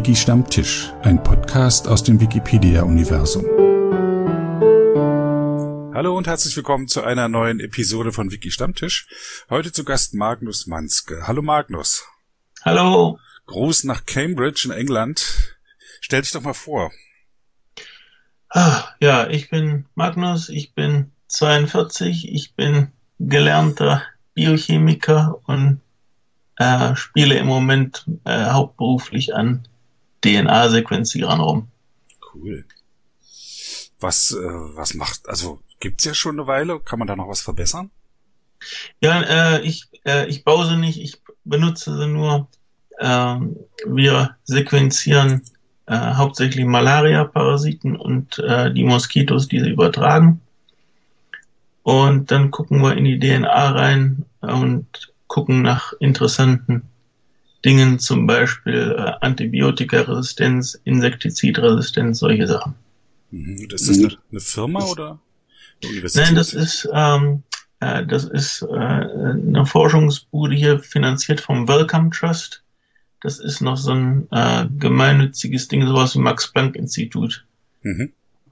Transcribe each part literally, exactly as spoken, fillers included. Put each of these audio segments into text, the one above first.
Wiki-Stammtisch, ein Podcast aus dem Wikipedia-Universum. Hallo und herzlich willkommen zu einer neuen Episode von Wiki-Stammtisch. Heute zu Gast Magnus Manske. Hallo Magnus. Hallo. Gruß nach Cambridge in England. Stell dich doch mal vor. Ah, ja, ich bin Magnus, ich bin zweiundvierzig, ich bin gelernter Biochemiker und äh, spiele im Moment äh, hauptberuflich an D N A-Sequenzierern rum. Cool. Was, äh, was macht, also gibt's ja schon eine Weile, kann man da noch was verbessern? Ja, äh, ich, äh, ich baue sie nicht, ich benutze sie nur. Äh, wir sequenzieren äh, hauptsächlich Malaria-Parasiten und äh, die Moskitos, die sie übertragen. Und dann gucken wir in die D N A rein und gucken nach interessanten Dingen, zum Beispiel äh, Antibiotikaresistenz, Insektizidresistenz, solche Sachen. Mhm. Ist das eine, eine Firma oder eine Universität? Nein, das ist ähm, äh, das ist äh, eine Forschungsbude hier, finanziert vom Wellcome Trust. Das ist noch so ein äh, gemeinnütziges Ding, sowas wie Max-Planck-Institut. Mhm.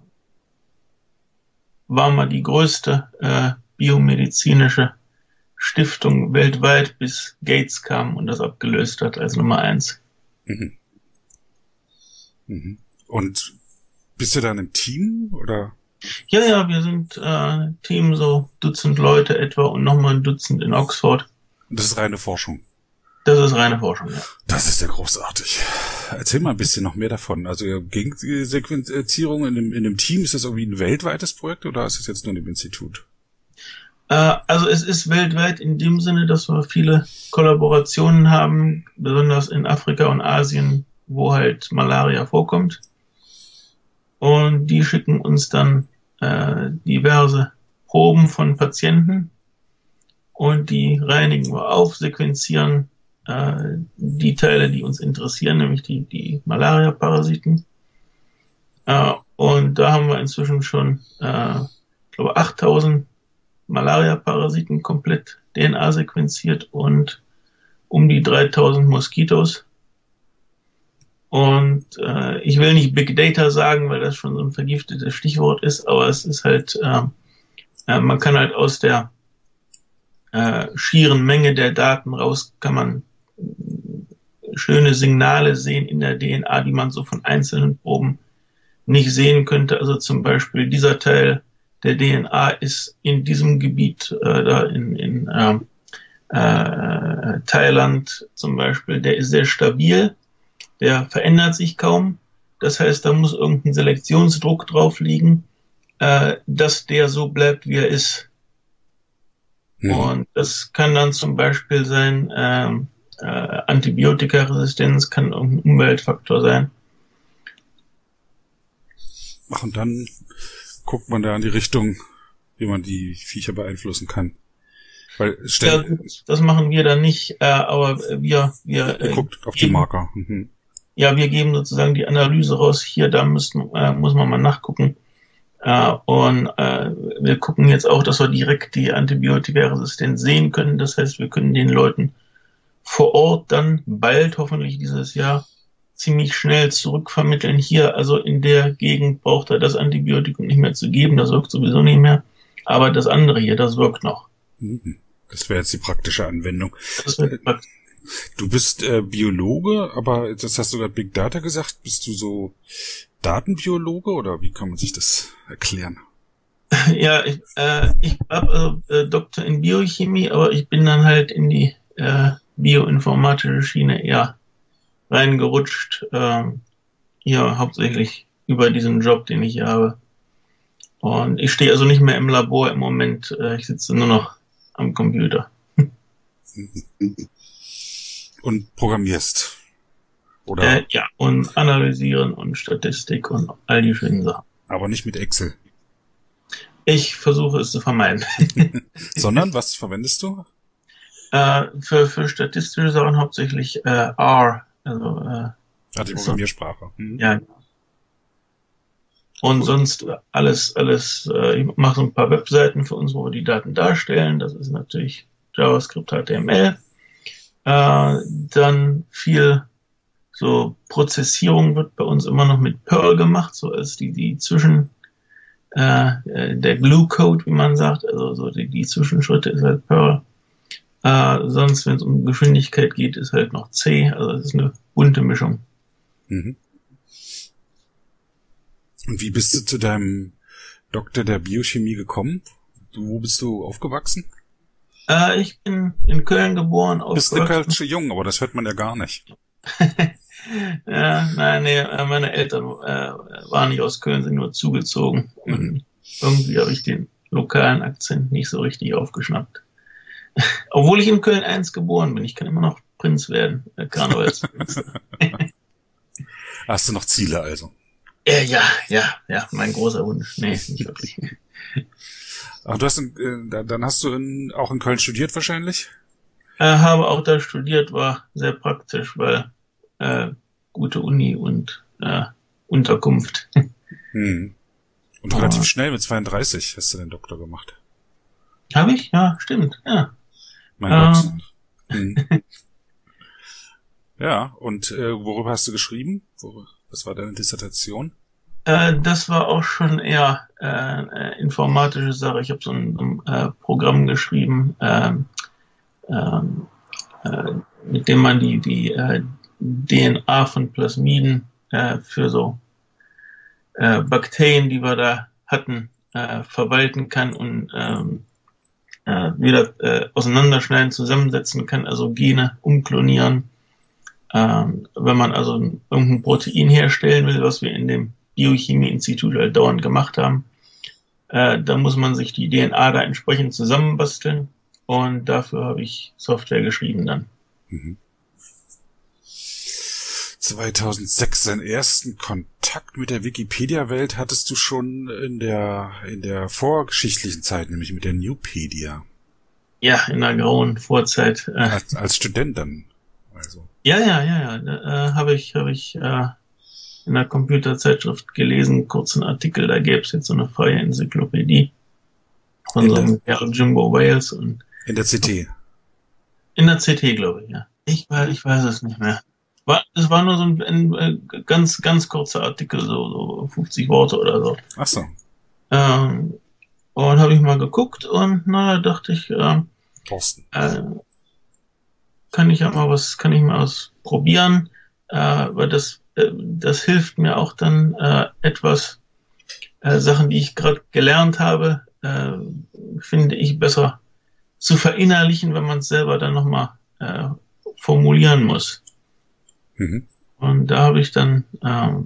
War mal die größte äh, biomedizinische Stiftung weltweit, bis Gates kam und das abgelöst hat als Nummer eins. Mhm. Mhm. Und bist du dann im Team, oder? Ja, ja, wir sind äh, Team, so Dutzend Leute etwa und nochmal ein Dutzend in Oxford. Und das ist reine Forschung? Das ist reine Forschung, ja. Das ist ja großartig. Erzähl mal ein bisschen noch mehr davon. Also Gensequenzierung in dem, in dem Team, ist das irgendwie ein weltweites Projekt oder ist es jetzt nur in dem Institut? Äh, also es ist weltweit in dem Sinne, dass wir viele Kollaborationen haben, besonders in Afrika und Asien, wo halt Malaria vorkommt. Und die schicken uns dann äh, diverse Proben von Patienten und die reinigen wir auf, sequenzieren äh, die Teile, die uns interessieren, nämlich die, die Malaria-Parasiten. Äh, und da haben wir inzwischen schon, äh, ich glaube, achttausend Malaria-Parasiten komplett D N A sequenziert und um die dreitausend Moskitos. Und äh, ich will nicht Big Data sagen, weil das schon so ein vergiftetes Stichwort ist, aber es ist halt, äh, äh, man kann halt aus der äh, schieren Menge der Daten raus, kann man schöne Signale sehen in der D N A, die man so von einzelnen Proben nicht sehen könnte. Also zum Beispiel dieser Teil der D N A ist in diesem Gebiet, äh, da in, in äh, äh, Thailand zum Beispiel, der ist sehr stabil. Der verändert sich kaum. Das heißt, da muss irgendein Selektionsdruck drauf liegen, äh, dass der so bleibt, wie er ist. Mhm. Und das kann dann zum Beispiel sein, äh, äh, Antibiotikaresistenz kann irgendein Umweltfaktor sein. Ach, und dann guckt man da in die Richtung, wie man die Viecher beeinflussen kann. Weil ja, das machen wir dann nicht, äh, aber wir... wir Ihr äh, guckt auf die Marker. Mhm. Ja, wir geben sozusagen die Analyse raus. Hier, da müssen, äh, muss man mal nachgucken. Äh, und äh, wir gucken jetzt auch, dass wir direkt die Antibiotikaresistenz sehen können. Das heißt, wir können den Leuten vor Ort dann bald, hoffentlich dieses Jahr, ziemlich schnell zurückvermitteln. Hier, also in der Gegend braucht er das Antibiotikum nicht mehr zu geben. Das wirkt sowieso nicht mehr. Aber das andere hier, das wirkt noch. Das wäre jetzt die praktische Anwendung. Das wäre praktisch. Du bist äh, Biologe, aber das hast du gerade Big Data gesagt. Bist du so Datenbiologe oder wie kann man sich das erklären? Ja, ich, äh, ich habe äh, Doktor in Biochemie, aber ich bin dann halt in die äh, bioinformatische Schiene eher reingerutscht. Äh, ja, hauptsächlich über diesen Job, den ich hier habe. Und ich stehe also nicht mehr im Labor im Moment. Äh, ich sitze nur noch am Computer. Und programmierst? Oder? Äh, ja, und analysieren und Statistik und all die schönen Sachen. Aber nicht mit Excel? Ich versuche es zu vermeiden. Sondern, was verwendest du? Äh, für, für statistische Sachen hauptsächlich äh, R. Also, äh, ah, die Programmiersprache. Mhm. Ja. Und cool. Sonst alles, alles, äh, ich mache so ein paar Webseiten für uns, wo wir die Daten darstellen. Das ist natürlich JavaScript, H T M L. Äh, dann viel so Prozessierung wird bei uns immer noch mit Perl gemacht, so als die, die Zwischen, äh, der Glue-Code, wie man sagt, also so die, die Zwischenschritte ist halt Perl. Äh, sonst, wenn es um Geschwindigkeit geht, ist halt noch C, also es ist eine bunte Mischung. Mhm. Und wie bist du zu deinem Doktor der Biochemie gekommen? Du, wo bist du aufgewachsen? Äh, ich bin in Köln geboren. Du bist eine Kölsche Jung, aber das hört man ja gar nicht. Ja, nein, nee, meine Eltern äh, waren nicht aus Köln, sind nur zugezogen. Mhm. Und irgendwie habe ich den lokalen Akzent nicht so richtig aufgeschnappt. Obwohl ich in Köln eins geboren bin. Ich kann immer noch Prinz werden. Äh, Karnevalsprinz. Hast du noch Ziele also? Äh, ja, ja, ja, mein großer Wunsch. Nee, nicht wirklich. Ach, du hast in, äh, dann hast du in, auch in Köln studiert wahrscheinlich? Äh, habe auch da studiert, war sehr praktisch, weil äh, gute Uni und äh, Unterkunft. Hm. Und relativ oh. schnell mit zweiunddreißig hast du den Doktor gemacht. Habe ich? Ja, stimmt, ja. Mein Gott. Ähm. Hm. Ja, und äh, worüber hast du geschrieben? Worüber, was war deine Dissertation? Äh, das war auch schon eher äh, informatische Sache. Ich habe so ein, ein äh, Programm geschrieben, äh, äh, mit dem man die, die äh, D N A von Plasmiden äh, für so äh, Bakterien, die wir da hatten, äh, verwalten kann und ähm, äh, wieder äh, auseinanderschneiden, zusammensetzen kann, also Gene umklonieren. Ähm, wenn man also irgendein Protein herstellen will, was wir in dem Biochemie-Institut halt dauernd gemacht haben, äh, da muss man sich die D N A da entsprechend zusammenbasteln und dafür habe ich Software geschrieben dann. Mhm. zweitausendsechs, seinen ersten Kontakt mit der Wikipedia-Welt hattest du schon in der in der vorgeschichtlichen Zeit, nämlich mit der Nupedia. Ja, in der grauen Vorzeit. Äh, als, als Student dann, also. Ja, ja, ja, ja. Da, äh, habe ich, habe ich äh, in der Computerzeitschrift gelesen, kurzen Artikel. Da gäbe es jetzt so eine freie Enzyklopädie von in so einem Kerl Jimbo Wales und in der C T. In der C T, glaube ich, ja. Ich, ich weiß es nicht mehr. War, es war nur so ein, ein, ein ganz, ganz kurzer Artikel, so, so fünfzig Worte oder so. Ach so. Ähm, und habe ich mal geguckt und naja, dachte ich, ähm, Thorsten. Äh, kann ich ja mal was, kann ich mal was probieren, äh, weil das, äh, das hilft mir auch dann äh, etwas, äh, Sachen, die ich gerade gelernt habe, äh, finde ich besser zu verinnerlichen, wenn man es selber dann nochmal äh, formulieren muss. Mhm. Und da habe ich dann ähm,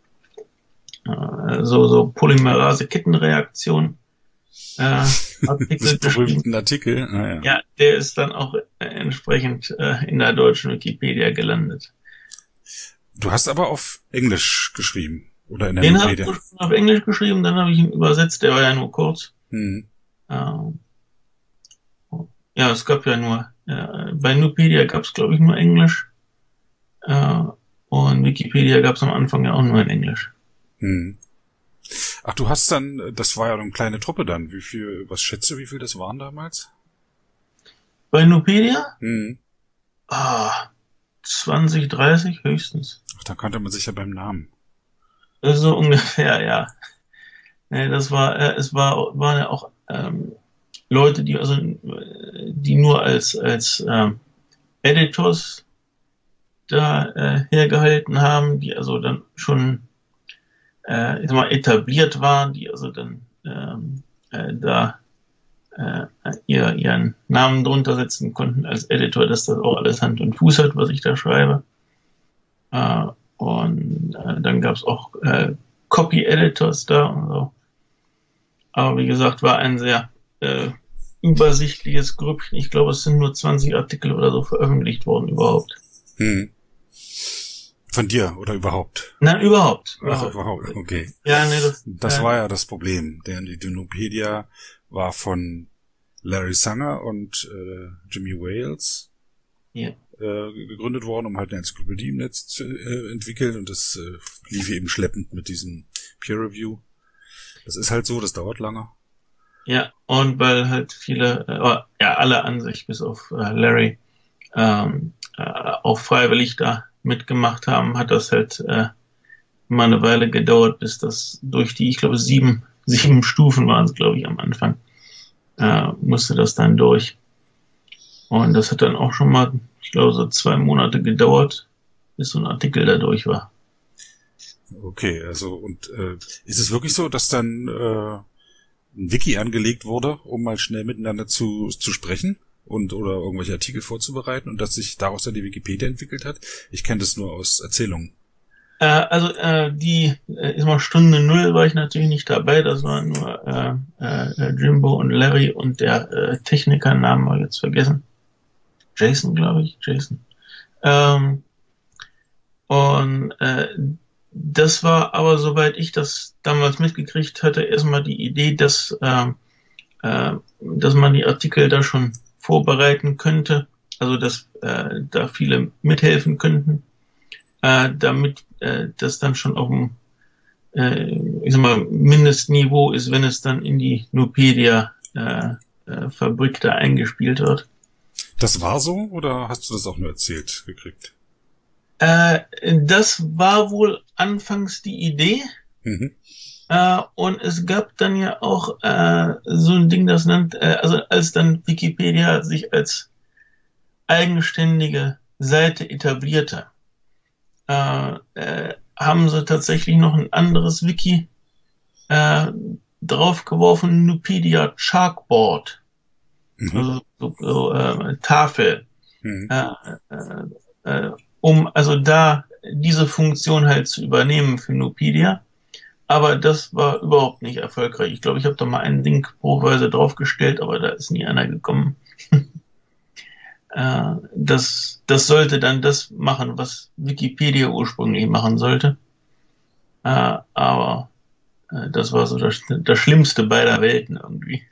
äh, so, so Polymerase-Kettenreaktion äh, Artikel geschrieben. Artikel, ah, ja. Ja, der ist dann auch äh, entsprechend äh, in der deutschen Wikipedia gelandet. Du hast aber auf Englisch geschrieben, oder in der Den Wikipedia? Den habe ich auf Englisch geschrieben, dann habe ich ihn übersetzt, der war ja nur kurz. Mhm. Ähm, ja, es gab ja nur, äh, bei Nupedia gab es glaube ich nur Englisch. Äh, und Wikipedia gab es am Anfang ja auch nur in Englisch. Mhm. Ach, du hast dann, das war ja eine kleine Truppe dann. Wie viel, was schätzt du, wie viel das waren damals? Bei Nupedia? Mhm. Ah, zwanzig, dreißig höchstens. Ach, da kannte man sich ja beim Namen. Das ist so ungefähr, ja. Nee, das war, äh, es war, waren ja auch ähm, Leute, die also, die nur als als ähm, Editors da äh, hergehalten haben, die also dann schon äh, ich sag mal, etabliert waren, die also dann ähm, äh, da äh, ihr, ihren Namen drunter setzen konnten als Editor, dass das auch alles Hand und Fuß hat, was ich da schreibe. Äh, und äh, dann gab es auch äh, Copy-Editors da und so. Aber wie gesagt, war ein sehr äh, übersichtliches Grüppchen. Ich glaube, es sind nur zwanzig Artikel oder so veröffentlicht worden überhaupt. Hm. Von dir oder überhaupt? Nein, überhaupt. Ach, überhaupt, überhaupt. Okay. Ja, nee, das, das äh, war ja das Problem. Denn die Nupedia war von Larry Sanger und äh, Jimmy Wales ja. äh, gegründet worden, um halt eine Enzyklopädie im Netz zu äh, entwickeln. Und das äh, lief eben schleppend mit diesem Peer Review. Das ist halt so, das dauert lange. Ja, und weil halt viele, äh, ja, alle an sich, bis auf äh, Larry, ähm, äh, auch freiwillig da mitgemacht haben, hat das halt äh, mal eine Weile gedauert, bis das durch die, ich glaube, sieben, sieben Stufen waren es, glaube ich, am Anfang, äh, musste das dann durch. Und das hat dann auch schon mal, ich glaube, so zwei Monate gedauert, bis so ein Artikel da durch war. Okay, also und äh, ist es wirklich so, dass dann äh, ein Wiki angelegt wurde, um mal schnell miteinander zu zu sprechen und oder irgendwelche Artikel vorzubereiten und dass sich daraus dann die Wikipedia entwickelt hat? Ich kenne das nur aus Erzählungen. Äh, also äh, die, äh, ist mal Stunde Null war ich natürlich nicht dabei, das waren nur äh, äh, Jimbo und Larry und der äh, Techniker, Namen habe ich jetzt vergessen. Jason, glaube ich, Jason. Ähm, und äh, das war aber, soweit ich das damals mitgekriegt hatte, erstmal die Idee, dass, äh, äh, dass man die Artikel da schon vorbereiten könnte, also dass äh, da viele mithelfen könnten, äh, damit äh, das dann schon auf dem äh, ich sag mal, Mindestniveau ist, wenn es dann in die Nupedia äh, äh, Fabrik da eingespielt wird. Das war so oder hast du das auch nur erzählt gekriegt? Äh, das war wohl anfangs die Idee. Mhm. Äh, und es gab dann ja auch äh, so ein Ding, das nennt, äh, also als dann Wikipedia sich als eigenständige Seite etablierte, äh, äh, haben sie tatsächlich noch ein anderes Wiki äh, draufgeworfen, Nupedia Chalkboard, Mhm. also so, so äh, Tafel, Mhm. äh, äh, äh, um also da diese Funktion halt zu übernehmen für Nupedia. Aber das war überhaupt nicht erfolgreich. Ich glaube, ich habe da mal einen Link proweise draufgestellt, aber da ist nie einer gekommen. äh, das, das sollte dann das machen, was Wikipedia ursprünglich machen sollte. Äh, aber äh, das war so das, das Schlimmste beider Welten irgendwie.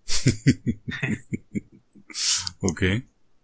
Okay.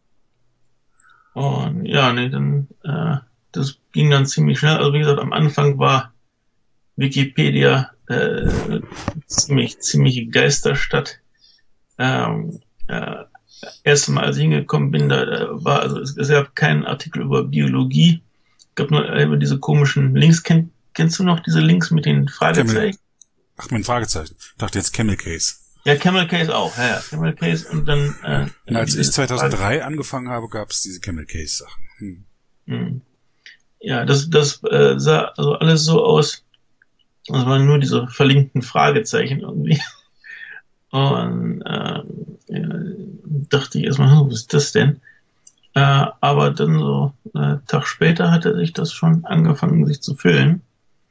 Und ja, nee, dann äh, das ging dann ziemlich schnell. Also wie gesagt, am Anfang war Wikipedia äh, ziemlich ziemliche Geisterstadt. Ähm, äh, erst mal als ich hingekommen bin, da, da war also es, es gab keinen Artikel über Biologie, es gab nur über diese komischen Links. Kenn, kennst du noch diese Links mit den Fragezeichen? Camel, ach, mit Fragezeichen. Ich dachte jetzt Camel Case. Ja, Camel Case auch. Ja, ja, Camel Case und dann. Äh, Und als diese ich zweitausenddrei angefangen habe, gab es diese Camel Case Sachen. Hm. Hm. Ja, das das äh, sah also alles so aus. Das waren nur diese verlinkten Fragezeichen irgendwie. Und äh, ja, dachte ich erstmal, hm, was ist das denn? Äh, aber dann so einen Tag später hatte sich das schon angefangen, sich zu füllen.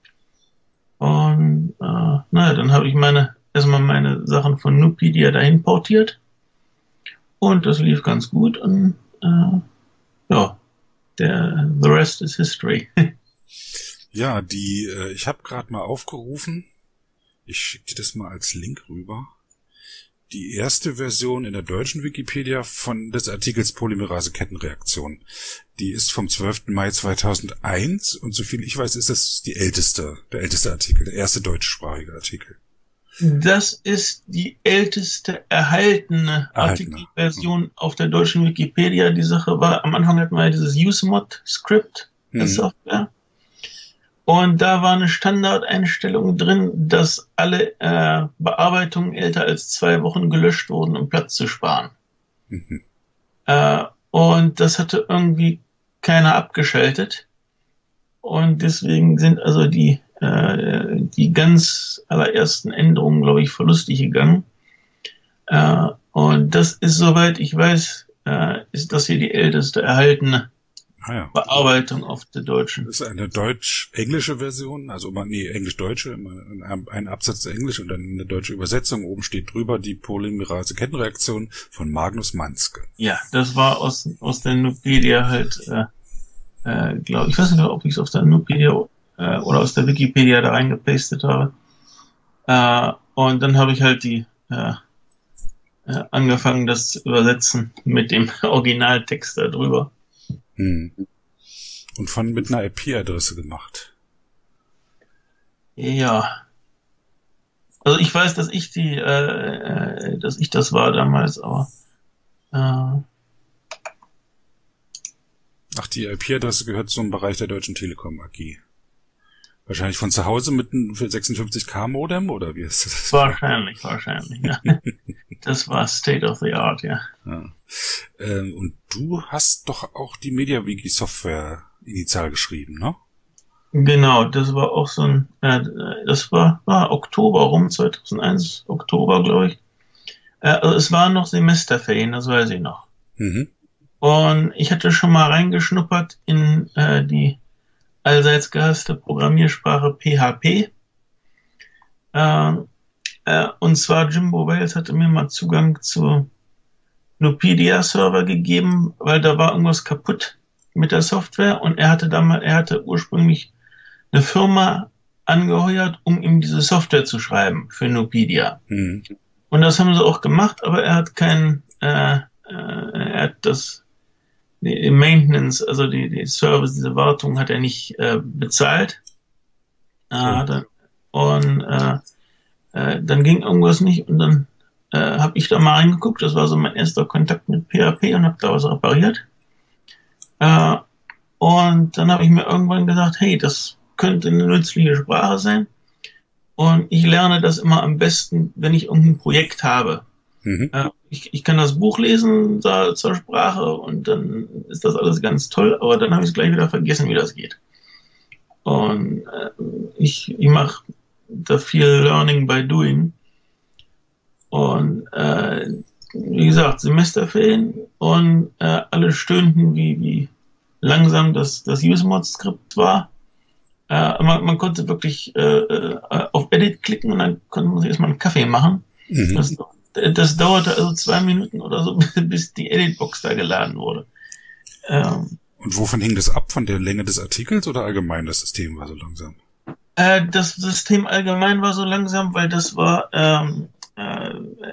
Und äh, naja, dann habe ich meine erstmal meine Sachen von Nupedia dahin portiert. Und das lief ganz gut. Und äh, ja, der the rest is history. Ja, die, äh, ich habe gerade mal aufgerufen. Ich schicke dir das mal als Link rüber. Die erste Version in der deutschen Wikipedia von des Artikels Polymerase-Kettenreaktion. Die ist vom zwölften Mai zweitausendeins und soviel ich weiß, ist das die älteste, der älteste Artikel, der erste deutschsprachige Artikel. Das ist die älteste erhaltene Erhaltene. Artikelversion mhm. auf der deutschen Wikipedia. Die Sache war, am Anfang hatten wir ja dieses Usemod-Skript, mhm. das Software. Und da war eine Standardeinstellung drin, dass alle äh, Bearbeitungen älter als zwei Wochen gelöscht wurden, um Platz zu sparen. Mhm. Äh, und das hatte irgendwie keiner abgeschaltet. Und deswegen sind also die, äh, die ganz allerersten Änderungen, glaube ich, verlustig gegangen. Äh, und das ist, soweit ich weiß, äh, ist das hier die älteste erhaltene Ah, ja. Bearbeitung auf der deutschen. Das ist eine deutsch-englische Version, also nee, englisch-deutsche, ein Absatz Englisch und dann eine deutsche Übersetzung. Oben steht drüber die Polymerase-Kettenreaktion von Magnus Manske. Ja, das war aus, aus der Nupedia halt, äh, äh, glaube ich, weiß nicht, ob ich es auf der Nupedia äh, oder aus der Wikipedia da reingepastet habe. Äh, und dann habe ich halt die äh, äh, angefangen, das zu übersetzen mit dem Originaltext da drüber. Hm. Und von mit einer I P-Adresse gemacht. Ja. Also ich weiß, dass ich die, äh, dass ich das war damals, aber äh, Ach, die I P-Adresse gehört zum Bereich der Deutschen Telekom A G. Wahrscheinlich von zu Hause mit einem sechsundfünfzig K Modem, oder wie ist das? Wahrscheinlich, wahrscheinlich, ja. Das war State of the Art, ja. ja. Ähm, und du hast doch auch die MediaWiki-Software initial geschrieben, ne? Genau, das war auch so ein, äh, das war, war Oktober rum, zweitausendeins, Oktober, glaube ich. Äh, also es waren noch Semesterferien, das weiß ich noch. Mhm. Und ich hatte schon mal reingeschnuppert in äh, die allseits gehasste Programmiersprache P H P. Äh, äh, und zwar Jimbo Wales hatte mir mal Zugang zu Nupedia-Server gegeben, weil da war irgendwas kaputt mit der Software und er hatte damals, er hatte ursprünglich eine Firma angeheuert, um ihm diese Software zu schreiben für Nupedia. Mhm. Und das haben sie auch gemacht, aber er hat kein, äh, äh, er hat das die Maintenance, also die, die Service, diese Wartung hat er nicht äh, bezahlt. Äh, hat er, und äh, äh, dann ging irgendwas nicht und dann äh, habe ich da mal reingeguckt. Das war so mein erster Kontakt mit P H P und habe da was repariert. Äh, und dann habe ich mir irgendwann gesagt, hey, das könnte eine nützliche Sprache sein. Und ich lerne das immer am besten, wenn ich irgendein Projekt habe. Mhm. Äh, ich, ich kann das Buch lesen da, zur Sprache und dann ist das alles ganz toll, aber dann habe ich es gleich wieder vergessen, wie das geht. Und äh, ich, ich mache da viel Learning by Doing. Und äh, wie gesagt, Semesterferien und äh, alle stöhnten, wie, wie langsam das, das UseMod-Skript war. Äh, man, man konnte wirklich äh, auf Edit klicken und dann konnte man sich erstmal einen Kaffee machen. Mhm. Das, das dauerte also zwei Minuten oder so, bis die Editbox da geladen wurde. Ähm, Und wovon hing das ab? Von der Länge des Artikels oder allgemein das System war so langsam? äh, das System allgemein war so langsam, weil das war, ähm, äh,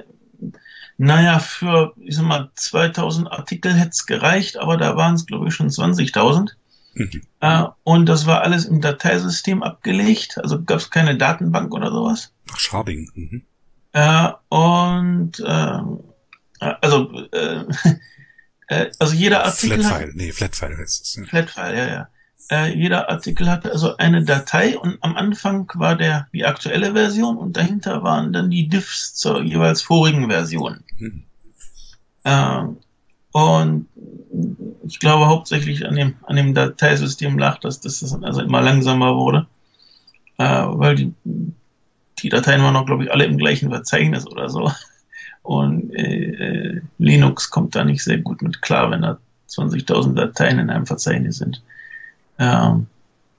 naja, für, ich sag mal, zweitausend Artikel hätte es gereicht, aber da waren es, glaube ich, schon zwanzigtausend. Mhm. Äh, und das war alles im Dateisystem abgelegt, also gab es keine Datenbank oder sowas. Ach, Sharding. Mhm. Äh, und äh, also äh, äh, also jeder Artikel Flatfile, hat, nee, Flatfile heißt es. Ja. Flatfile, ja, ja. Äh, jeder Artikel hatte also eine Datei und am Anfang war der die aktuelle Version und dahinter waren dann die Diffs zur jeweils vorigen Version. Mhm. Äh, und ich glaube hauptsächlich an dem an dem Dateisystem lag, dass das also immer langsamer wurde, äh, weil die die Dateien waren noch, glaube ich, alle im gleichen Verzeichnis oder so. Und äh, Linux kommt da nicht sehr gut mit klar, wenn da zwanzigtausend Dateien in einem Verzeichnis sind. Ähm,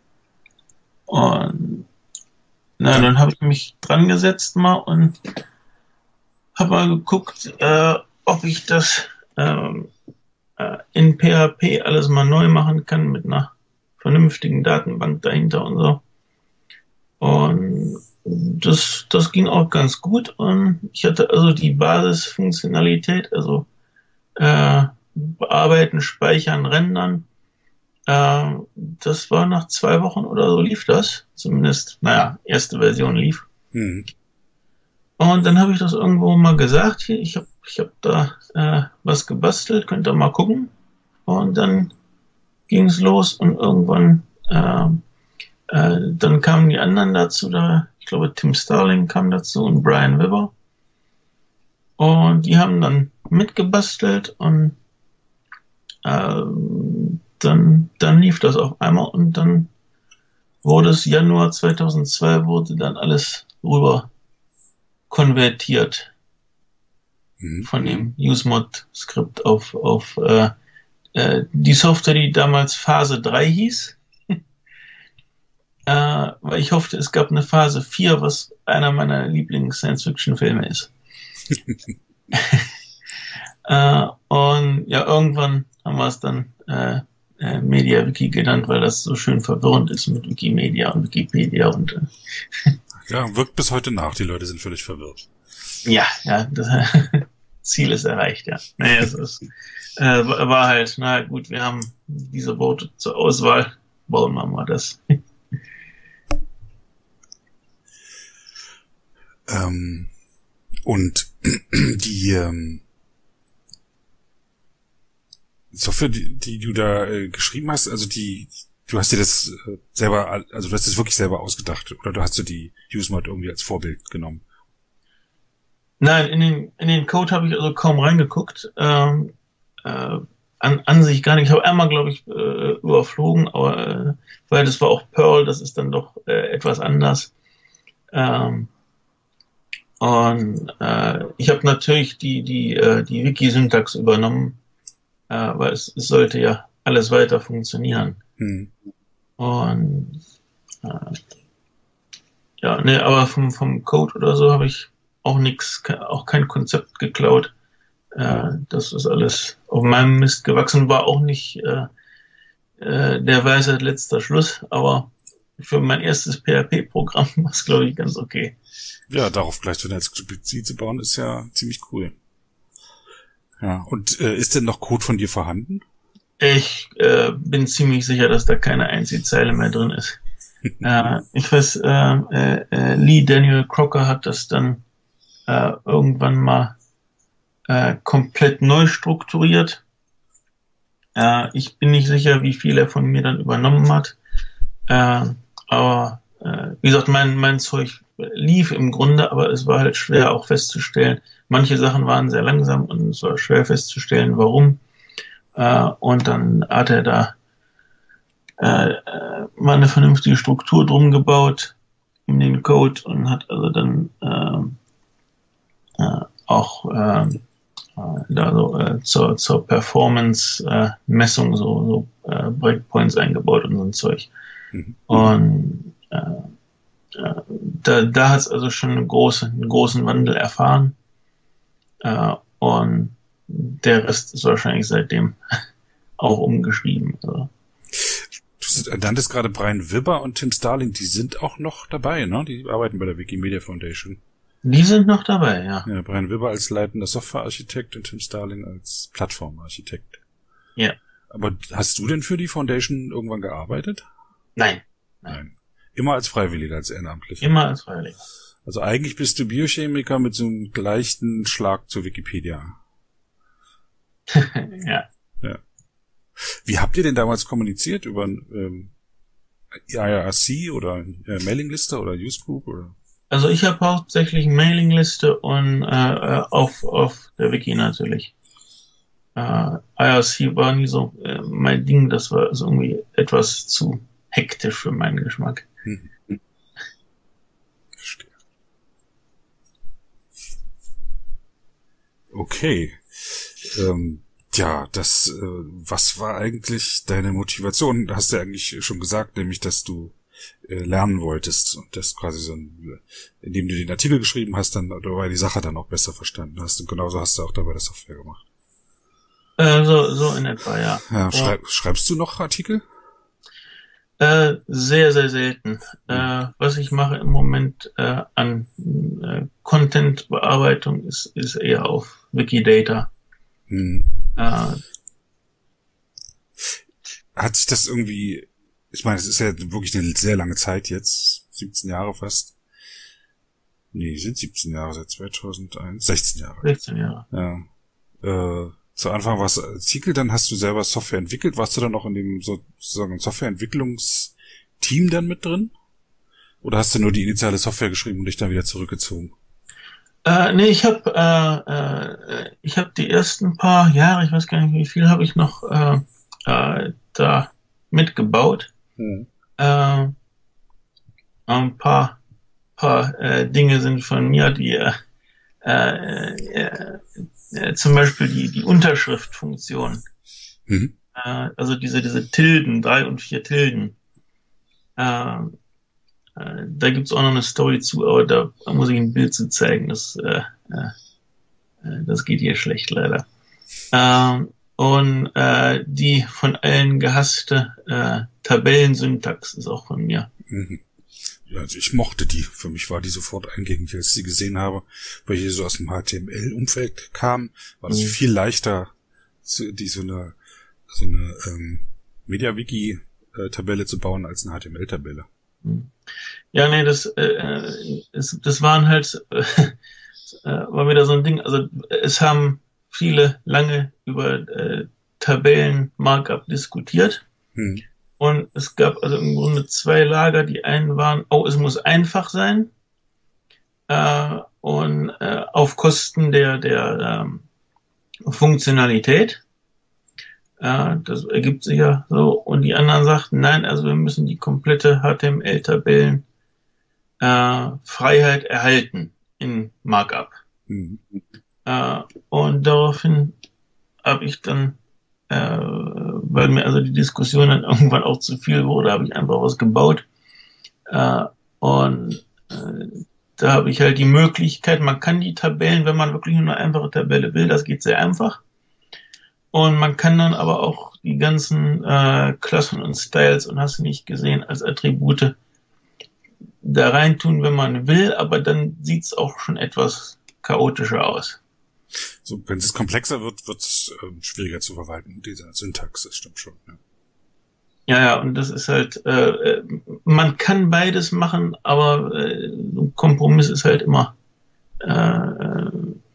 und na, dann habe ich mich dran gesetzt mal und habe mal geguckt, äh, ob ich das ähm, äh, in P H P alles mal neu machen kann mit einer vernünftigen Datenbank dahinter und so. Und das, das ging auch ganz gut und ich hatte also die Basisfunktionalität, also äh, bearbeiten, speichern, rendern. Äh, das war nach zwei Wochen oder so lief das. Zumindest, naja, erste Version lief. Mhm. Und dann habe ich das irgendwo mal gesagt, hier, ich habe ich hab da äh, was gebastelt, könnt ihr mal gucken. Und dann ging es los und irgendwann äh, äh, dann kamen die anderen dazu, da, ich glaube Tim Starling kam dazu und Brian Webber. Und die haben dann mitgebastelt und äh, dann, dann lief das auf einmal und dann wurde es Januar zweitausendzwei, wurde dann alles rüber konvertiert Mhm. von dem UseMod-Skript auf, auf äh, äh, die Software, die damals Phase drei hieß. Äh, weil ich hoffte, es gab eine Phase vier, was einer meiner Lieblings-Science-Fiction-Filme ist. äh, und ja, irgendwann haben wir es dann äh, äh, MediaWiki genannt, weil das so schön verwirrend ist mit Wikimedia und Wikipedia und äh, Ja, wirkt bis heute nach. Die Leute sind völlig verwirrt. ja, ja, das Ziel ist erreicht, ja. Nee, es ist, äh, war halt, na gut, wir haben diese Worte zur Auswahl, wollen wir mal das. Ähm, und die, ähm, Software, die, die du da äh, geschrieben hast, also die, du hast dir das äh, selber, also du hast es wirklich selber ausgedacht, oder du hast du die UseMod irgendwie als Vorbild genommen? Nein, in den, in den Code habe ich also kaum reingeguckt. Ähm, äh, an, an sich gar nicht. Ich habe einmal, glaube ich, äh, überflogen, aber äh, weil das war auch Perl, das ist dann doch äh, etwas anders. Ähm, und äh, ich habe natürlich die, die, äh, die Wiki-Syntax übernommen, äh, weil es, es sollte ja alles weiter funktionieren. Hm. Und äh, ja, ne, aber vom, vom Code oder so habe ich auch nichts, auch kein Konzept geklaut. Äh, das ist alles auf meinem Mist gewachsen, war auch nicht äh, äh, der Weisheit letzter Schluss, aber für mein erstes P H P-Programm war es, glaube ich, ganz okay. Ja, darauf gleich so eine Explizit zu bauen, ist ja ziemlich cool. Ja, und äh, ist denn noch Code von dir vorhanden? Ich äh, bin ziemlich sicher, dass da keine einzige Zeile mehr drin ist. äh, ich weiß, äh, äh, Lee Daniel Crocker hat das dann äh, irgendwann mal äh, komplett neu strukturiert. Äh, ich bin nicht sicher, wie viel er von mir dann übernommen hat. Äh, aber äh, wie gesagt, mein, mein Zeug lief im Grunde, aber es war halt schwer auch festzustellen. Manche Sachen waren sehr langsam und es war schwer festzustellen, warum. Äh, und dann hat er da äh, äh, mal eine vernünftige Struktur drum gebaut in den Code und hat also dann äh, äh, auch äh, äh, da so äh, zur, zur Performance-Messung äh, so, so äh, Breakpoints eingebaut und so ein Zeug. Mhm. Und äh, äh, da, da hat es also schon eine große, einen großen Wandel erfahren. Äh, und der Rest ist wahrscheinlich seitdem auch umgeschrieben. Also. Du nanntest gerade Brian Wibber und Tim Starling, die sind auch noch dabei, ne? Die arbeiten bei der Wikimedia Foundation. Die sind noch dabei, ja. Ja, Brian Wibber als leitender Softwarearchitekt und Tim Starling als Plattformarchitekt. Ja. Aber hast du denn für die Foundation irgendwann gearbeitet? Nein. Nein. Nein. Immer als Freiwilliger, als Ehrenamtlicher? Immer als Freiwilliger. Also eigentlich bist du Biochemiker mit so einem leichten Schlag zur Wikipedia. Ja. Ja. Wie habt ihr denn damals kommuniziert? Über ähm, I R C oder äh, Mailingliste oder Newsgroup oder? Also ich habe hauptsächlich Mailingliste und äh, auf auf der Wiki natürlich. Äh, I R C war nie so äh, mein Ding, das war also irgendwie etwas zu hektisch für meinen Geschmack. Hm. Verstehe. Okay. Ähm, ja, das, äh, was war eigentlich deine Motivation? Hast du ja eigentlich schon gesagt, nämlich, dass du äh, lernen wolltest und das quasi so, ein, indem du den Artikel geschrieben hast, dann dabei die Sache dann auch besser verstanden hast. Und genauso hast du auch dabei das Software gemacht. Äh, so, so in etwa, ja. ja schrei- schreibst du noch Artikel? Äh, sehr, sehr selten. Äh, was ich mache im Moment äh, an äh, Content-Bearbeitung ist, ist eher auf Wikidata. Hm. Äh, Hat sich das irgendwie, ich meine, es ist ja wirklich eine sehr lange Zeit jetzt, siebzehn Jahre fast. Nee, sind siebzehn Jahre, seit zweitausendeins, sechzehn Jahre. sechzehn Jahre. Ja. Äh, zu Anfang warst du Artikel, dann hast du selber Software entwickelt. Warst du dann auch in dem sozusagen Softwareentwicklungsteam dann mit drin? Oder hast du nur die initiale Software geschrieben und dich dann wieder zurückgezogen? Äh, nee, ich habe äh, äh, ich habe die ersten paar Jahre, ich weiß gar nicht, wie viel habe ich noch äh, äh, da mitgebaut. Hm. Äh, ein paar paar äh, Dinge sind von mir, die äh, äh, äh, zum Beispiel die die Unterschriftfunktion. Mhm. Äh, also diese diese Tilden, drei und vier Tilden. Äh, äh, da gibt's auch noch eine Story zu, aber da muss ich ein Bild zu zeigen. Das äh, äh, das geht hier schlecht leider. Äh, und äh, die von allen gehasste äh, Tabellensyntax ist auch von mir. Mhm. Ja, also ich mochte die. Für mich war die sofort eingängig, als ich sie gesehen habe, weil ich so aus dem H T M L-Umfeld kam, war das mhm. viel leichter, die so eine so eine ähm, MediaWiki-Tabelle zu bauen als eine H T M L-Tabelle. Ja, nee, das äh, es, das waren halt äh, war wieder so ein Ding. Also es haben viele lange über äh, Tabellen-Markup diskutiert. Hm. Und es gab also im Grunde zwei Lager. Die einen waren, oh, es muss einfach sein äh, und äh, auf Kosten der, der ähm, Funktionalität. Äh, das ergibt sich ja so. Und die anderen sagten, nein, also wir müssen die komplette H T M L-Tabellen äh, Freiheit erhalten in Markup. Mhm. Äh, und daraufhin habe ich dann, äh, weil mir also die Diskussion dann irgendwann auch zu viel wurde, habe ich einfach was gebaut. Äh, und äh, da habe ich halt die Möglichkeit, man kann die Tabellen, wenn man wirklich nur eine einfache Tabelle will, das geht sehr einfach. Und man kann dann aber auch die ganzen äh, Klassen und Styles und hast du nicht gesehen als Attribute da reintun, wenn man will, aber dann sieht's auch schon etwas chaotischer aus. So, wenn es komplexer wird, wird es äh, schwieriger zu verwalten, diese Syntax, das stimmt schon. Ja, ja, ja, und das ist halt, äh, man kann beides machen, aber äh, ein Kompromiss ist halt immer äh,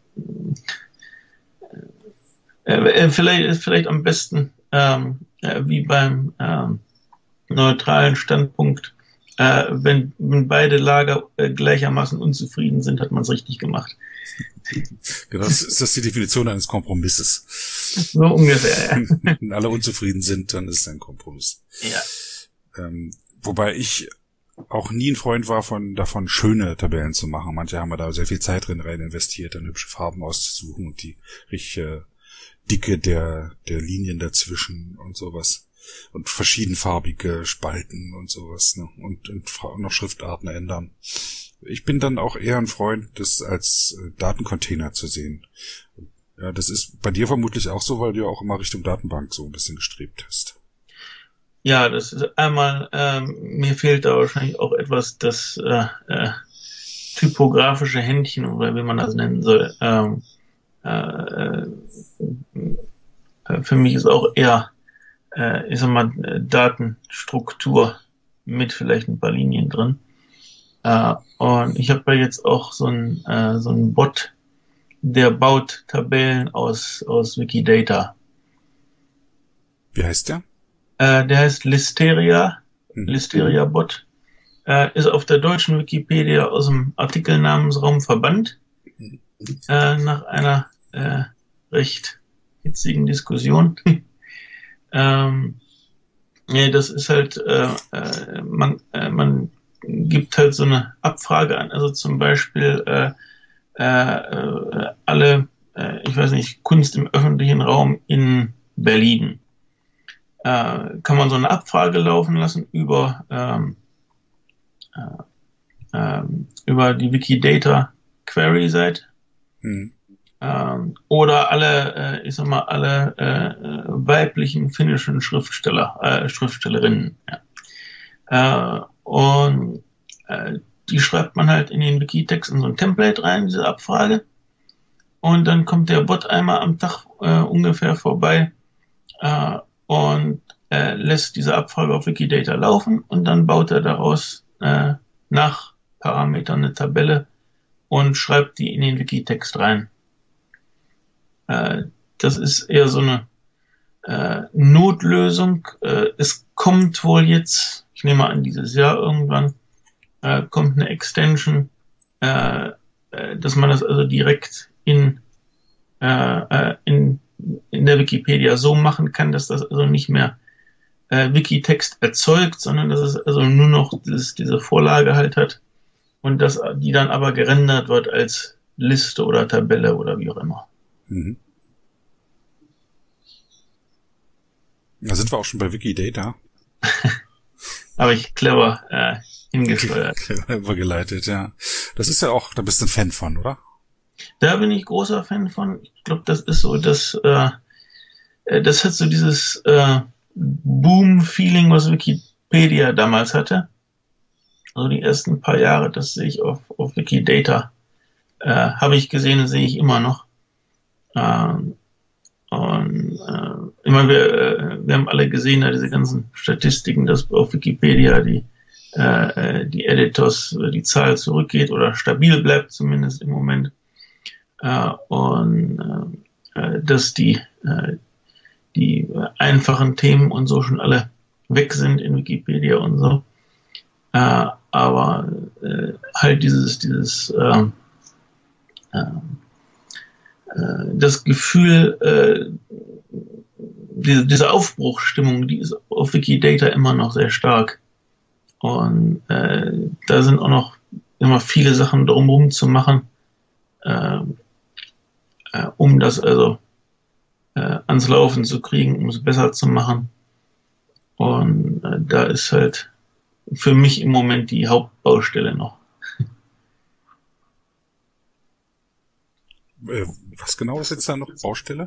äh, vielleicht ist vielleicht am besten ähm, äh, wie beim ähm, neutralen Standpunkt, äh, wenn, wenn beide Lager äh, gleichermaßen unzufrieden sind, hat man es richtig gemacht. Genau, das ist das die Definition eines Kompromisses. So ungefähr, ja. Wenn alle unzufrieden sind, dann ist es ein Kompromiss. Ja. Ähm, wobei ich auch nie ein Freund war von davon, schöne Tabellen zu machen. Manche haben da sehr viel Zeit drin rein investiert, dann hübsche Farben auszusuchen und die richtige Dicke der der Linien dazwischen und sowas. Und verschiedenfarbige Spalten und sowas, ne? Und, und noch Schriftarten ändern. Ich bin dann auch eher ein Freund, das als Datencontainer zu sehen. Ja, das ist bei dir vermutlich auch so, weil du ja auch immer Richtung Datenbank so ein bisschen gestrebt hast. Ja, das ist einmal, ähm, mir fehlt da wahrscheinlich auch etwas das äh, äh, typografische Händchen, oder wie man das nennen soll. Ähm, äh, äh, für mich ist auch eher äh, ich sag mal, Datenstruktur mit vielleicht ein paar Linien drin. Äh, und ich habe ja jetzt auch so einen äh, so einen Bot, der baut Tabellen aus aus Wikidata. Wie heißt der? Äh, der heißt Listeria, hm. Listeria Bot. Äh, ist auf der deutschen Wikipedia aus dem Artikelnamensraum verbannt. Äh, nach einer äh, recht hitzigen Diskussion. ähm, ja, das ist halt, äh, äh, man, äh, man gibt halt so eine Abfrage an, also zum Beispiel äh, äh, alle, äh, ich weiß nicht, Kunst im öffentlichen Raum in Berlin. Äh, kann man so eine Abfrage laufen lassen über ähm, äh, äh, über die Wikidata Query Seite. Hm. Ähm, oder alle, äh, ich sag mal, alle äh, weiblichen finnischen Schriftsteller, äh, Schriftstellerinnen. Ja. Äh, und äh, die schreibt man halt in den Wikitext in so ein Template rein, diese Abfrage. Und dann kommt der Bot einmal am Tag äh, ungefähr vorbei äh, und äh, lässt diese Abfrage auf Wikidata laufen und dann baut er daraus äh, nach Parametern eine Tabelle und schreibt die in den Wikitext rein. Äh, das ist eher so eine äh, Notlösung. Äh, es kommt wohl jetzt, ich nehme an, dieses Jahr irgendwann, äh, kommt eine Extension, äh, äh, dass man das also direkt in, äh, in, in der Wikipedia so machen kann, dass das also nicht mehr äh, Wikitext erzeugt, sondern dass es also nur noch dieses, diese Vorlage halt hat und dass die dann aber gerendert wird als Liste oder Tabelle oder wie auch immer. Mhm. Da sind wir auch schon bei Wikidata. Aber ich clever äh, hingesteuert. Clever übergeleitet, ja. Das ist ja auch, da bist du ein Fan von, oder? Da bin ich großer Fan von. Ich glaube, das ist so, dass äh, das hat so dieses äh, Boom-Feeling, was Wikipedia damals hatte. Also die ersten paar Jahre, das sehe ich auf, auf Wikidata. Äh, habe ich gesehen, das sehe ich immer noch. Ähm, und äh, ich meine, wir, äh, wir haben alle gesehen, ja, diese ganzen Statistiken, dass auf Wikipedia die, äh, die Editors, die Zahl zurückgeht oder stabil bleibt zumindest im Moment. Äh, und äh, dass die, äh, die einfachen Themen und so schon alle weg sind in Wikipedia und so. Äh, aber äh, halt dieses, dieses äh, äh, das Gefühl, äh, diese, diese Aufbruchsstimmung, die ist auf Wikidata immer noch sehr stark. Und äh, da sind auch noch immer viele Sachen drumherum zu machen, äh, äh, um das also äh, ans Laufen zu kriegen, um es besser zu machen. Und äh, da ist halt für mich im Moment die Hauptbaustelle noch. Was genau ist jetzt da noch Baustelle?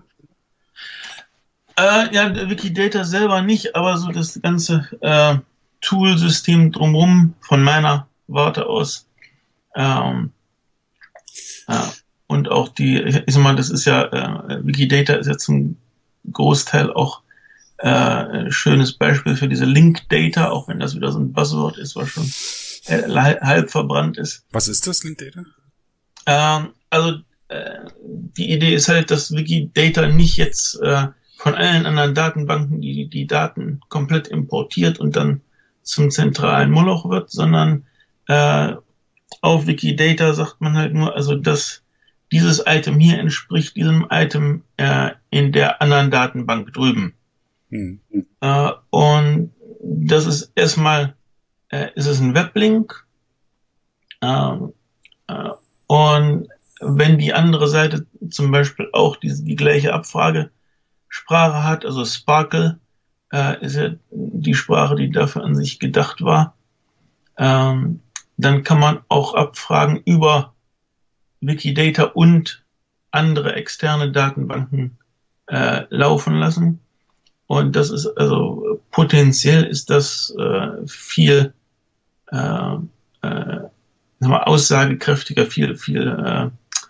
Äh, ja, Wikidata selber nicht, aber so das ganze äh, Toolsystem drumherum von meiner Warte aus. Ähm, äh, und auch die, ich sag mal, das ist ja, äh, Wikidata ist ja zum Großteil auch äh, ein schönes Beispiel für diese Link-Data, auch wenn das wieder so ein Buzzword ist, was schon äh, halb verbrannt ist. Was ist das, Link-Data? Ähm, also äh, die Idee ist halt, dass Wikidata nicht jetzt äh, von allen anderen Datenbanken die, die Daten komplett importiert und dann zum zentralen Moloch wird, sondern äh, auf Wikidata sagt man halt nur, also dass dieses Item hier entspricht diesem Item äh, in der anderen Datenbank drüben. Hm. Äh, und das ist erstmal, äh, ist es ein Weblink. Äh, äh, und wenn die andere Seite zum Beispiel auch die, die gleiche Abfragesprache hat, also Sparkle äh, ist ja die Sprache, die dafür an sich gedacht war, ähm, dann kann man auch Abfragen über Wikidata und andere externe Datenbanken äh, laufen lassen. Und das ist also potenziell ist das äh, viel äh, äh, mal, aussagekräftiger, viel, viel äh,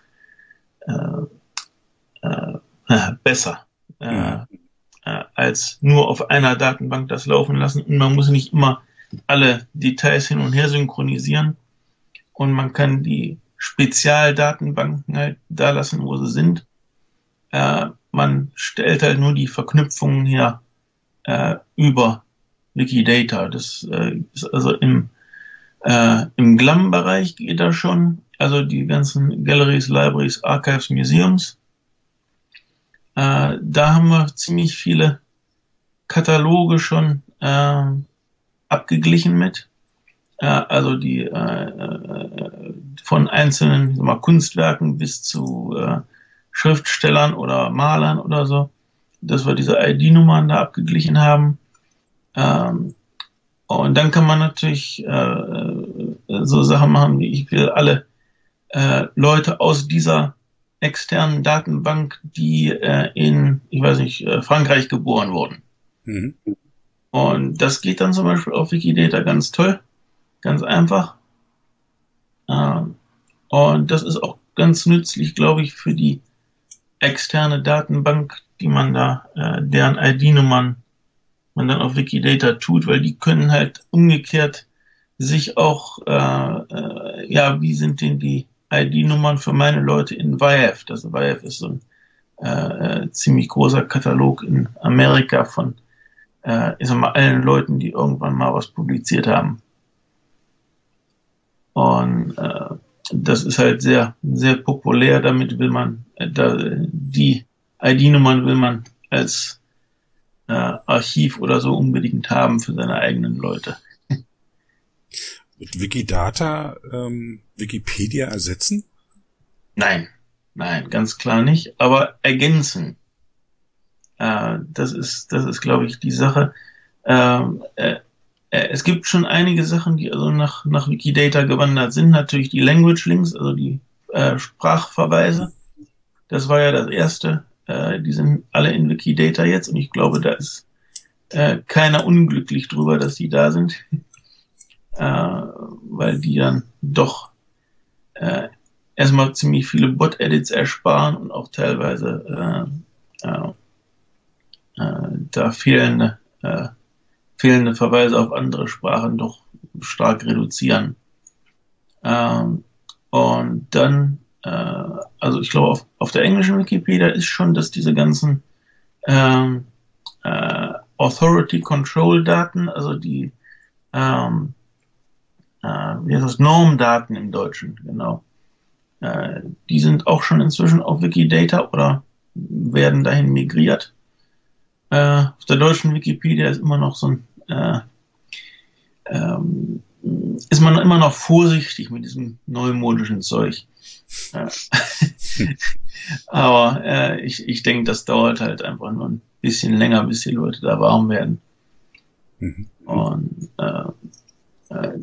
äh, äh, besser äh, äh, als nur auf einer Datenbank das laufen lassen. Und man muss nicht immer alle Details hin und her synchronisieren. Und man kann die Spezialdatenbanken halt da lassen, wo sie sind. Äh, man stellt halt nur die Verknüpfungen her äh, über Wikidata. Das äh, ist also im, äh, im G L A M-Bereich geht das schon. Also die ganzen Galleries, Libraries, Archives, Museums. Äh, da haben wir ziemlich viele Kataloge schon äh, abgeglichen mit. Äh, also die äh, von einzelnen sagen wir mal, Kunstwerken bis zu äh, Schriftstellern oder Malern oder so, dass wir diese I D-Nummern da abgeglichen haben. Ähm, und dann kann man natürlich äh, so Sachen machen, wie ich will alle äh, Leute aus dieser externen Datenbank, die äh, in, ich weiß nicht, äh, Frankreich geboren wurden. Mhm. Und das geht dann zum Beispiel auf Wikidata ganz toll, ganz einfach. Ähm, und das ist auch ganz nützlich, glaube ich, für die externe Datenbank, die man da, äh, deren I D-Nummern man dann auf Wikidata tut, weil die können halt umgekehrt sich auch, äh, äh, ja, wie sind denn die I D-Nummern für meine Leute in W I A F? Das W I A F ist so ein äh, ziemlich großer Katalog in Amerika von, äh, ich sag mal, allen Leuten, die irgendwann mal was publiziert haben. Und äh, das ist halt sehr, sehr populär. Damit will man, äh, da, die I D-Nummern will man als äh, Archiv oder so unbedingt haben für seine eigenen Leute. Wird Wikidata ähm, Wikipedia ersetzen? Nein, nein, ganz klar nicht, aber ergänzen. Äh, das ist, das ist, glaube ich, die Sache. Ähm, äh, es gibt schon einige Sachen, die also nach, nach Wikidata gewandert sind. Natürlich die Language Links, also die äh, Sprachverweise. Das war ja das erste. Äh, die sind alle in Wikidata jetzt und ich glaube, da ist äh, keiner unglücklich drüber, dass die da sind. äh, weil die dann doch äh, erstmal ziemlich viele Bot-Edits ersparen und auch teilweise äh, äh, äh, da fehlende äh, fehlende Verweise auf andere Sprachen doch stark reduzieren. Ähm, und dann, äh, also ich glaube, auf, auf der englischen Wikipedia ist schon, dass diese ganzen ähm, äh, Authority Control Daten, also die ähm, äh, wie heißt das, Normdaten im Deutschen, genau. Äh, die sind auch schon inzwischen auf Wikidata oder werden dahin migriert. Äh, auf der deutschen Wikipedia ist immer noch so ein äh, ähm, ist man immer noch vorsichtig mit diesem neumodischen Zeug. Äh, aber äh, ich, ich denke, das dauert halt einfach nur ein bisschen länger, bis die Leute da warm werden. Mhm. Und äh, äh,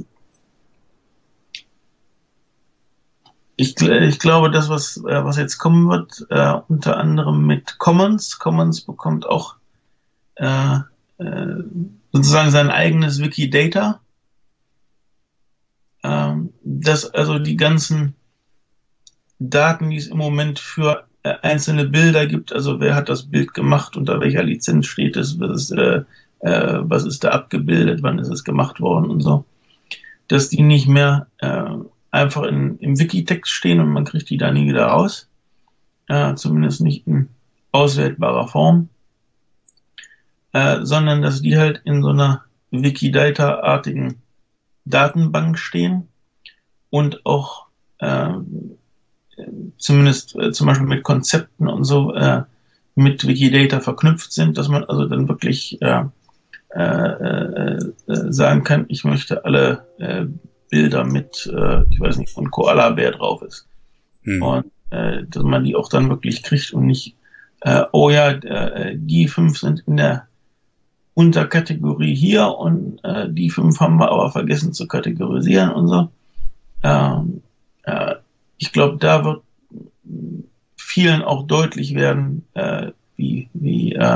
ich, ich glaube, das, was, äh, was jetzt kommen wird, äh, unter anderem mit Commons, Commons bekommt auch äh, äh, sozusagen sein eigenes Wikidata, äh, das also die ganzen Daten, die es im Moment für äh, einzelne Bilder gibt, also wer hat das Bild gemacht, unter welcher Lizenz steht es, was ist, äh, äh, was ist da abgebildet, wann ist es gemacht worden und so, dass die nicht mehr äh, einfach in, im Wikitext stehen und man kriegt die da nie wieder raus, äh, zumindest nicht in auswertbarer Form, äh, sondern dass die halt in so einer Wikidata-artigen Datenbank stehen und auch äh, zumindest äh, zum Beispiel mit Konzepten und so äh, mit Wikidata verknüpft sind, dass man also dann wirklich äh, äh, äh, sagen kann, ich möchte alle äh, Bilder mit, äh, ich weiß nicht, von Koala-Bär drauf ist. Hm. Und äh, dass man die auch dann wirklich kriegt und nicht, äh, oh ja, äh, die fünf sind in der Unterkategorie hier und äh, die fünf haben wir aber vergessen zu kategorisieren und so. Ähm, äh, ich glaube, da wird vielen auch deutlich werden, äh, wie, wie äh,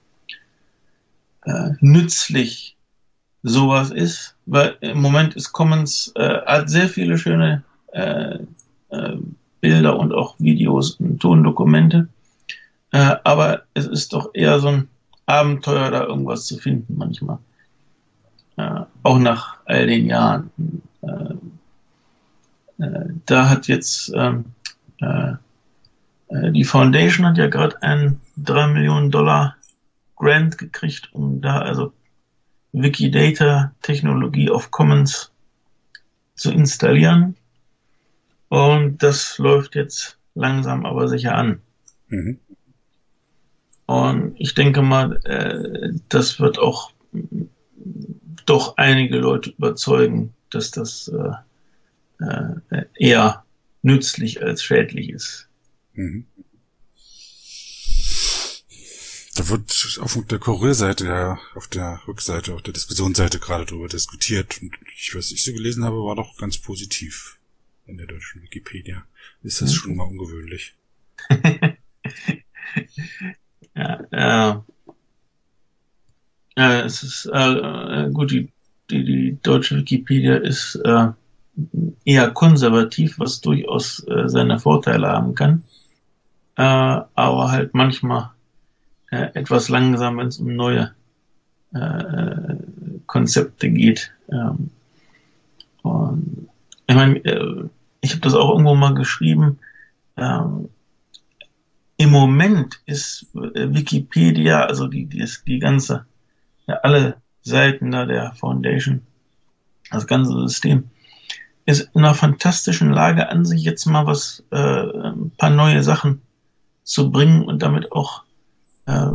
äh, nützlich sowas ist, weil im Moment ist Commons äh, hat sehr viele schöne äh, äh, Bilder und auch Videos und Tondokumente, äh, aber es ist doch eher so ein Abenteuer, da irgendwas zu finden manchmal, äh, auch nach all den Jahren. Äh, äh, da hat jetzt ähm, äh, die Foundation hat ja gerade einen drei Millionen Dollar Grant gekriegt, um da also Wikidata-Technologie auf Commons zu installieren. Und das läuft jetzt langsam aber sicher an. Mhm. Und ich denke mal, äh, das wird auch doch einige Leute überzeugen, dass das äh, äh, eher nützlich als schädlich ist. Mhm. Da wird auf der Kurierseite, ja, auf der Rückseite, auf der Diskussionsseite gerade drüber diskutiert. Und ich, was ich so gelesen habe, war doch ganz positiv in der deutschen Wikipedia. Ist das mhm. schon mal ungewöhnlich? ja, äh, äh, es ist äh, gut, die, die, die deutsche Wikipedia ist äh, eher konservativ, was durchaus äh, seine Vorteile haben kann. Äh, aber halt manchmal äh, etwas langsam, wenn es um neue äh, Konzepte geht. Ähm, und ich meine, äh, ich habe das auch irgendwo mal geschrieben. Ähm, Im Moment ist äh, Wikipedia, also die, die, die ganze, ja, alle Seiten da der Foundation, das ganze System, ist in einer fantastischen Lage an sich jetzt mal was, äh, ein paar neue Sachen zu bringen und damit auch äh,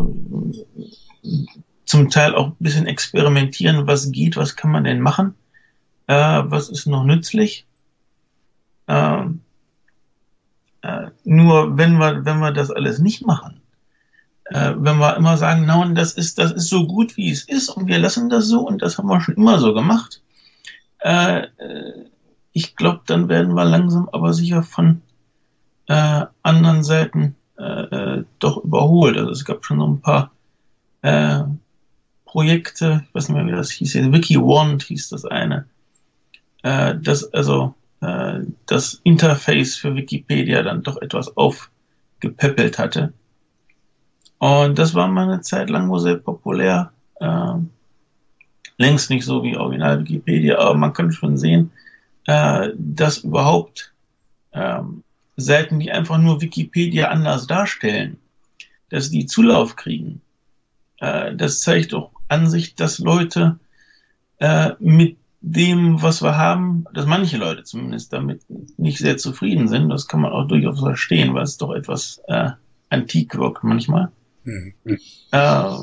zum Teil auch ein bisschen experimentieren, was geht, was kann man denn machen, äh, was ist noch nützlich. Äh, äh, nur wenn wir, wenn wir das alles nicht machen, äh, wenn wir immer sagen, na, und das ist, das ist so gut, wie es ist und wir lassen das so und das haben wir schon immer so gemacht, äh, ich glaube, dann werden wir langsam aber sicher von äh, anderen Seiten äh, doch überholt. Also es gab schon so ein paar äh, Projekte, ich weiß nicht mehr, wie das hieß, WikiWand hieß das eine, äh, das also äh, das Interface für Wikipedia dann doch etwas aufgepäppelt hatte. Und das war mal eine Zeit lang wohl sehr populär. Äh, längst nicht so wie Original Wikipedia, aber man kann schon sehen, äh, dass überhaupt ähm, Seiten, die einfach nur Wikipedia anders darstellen, dass die Zulauf kriegen. äh, das zeigt doch an sich, dass Leute äh, mit dem, was wir haben, dass manche Leute zumindest damit nicht sehr zufrieden sind. Das kann man auch durchaus verstehen, weil es doch etwas äh, antik wirkt manchmal. Mhm. Äh,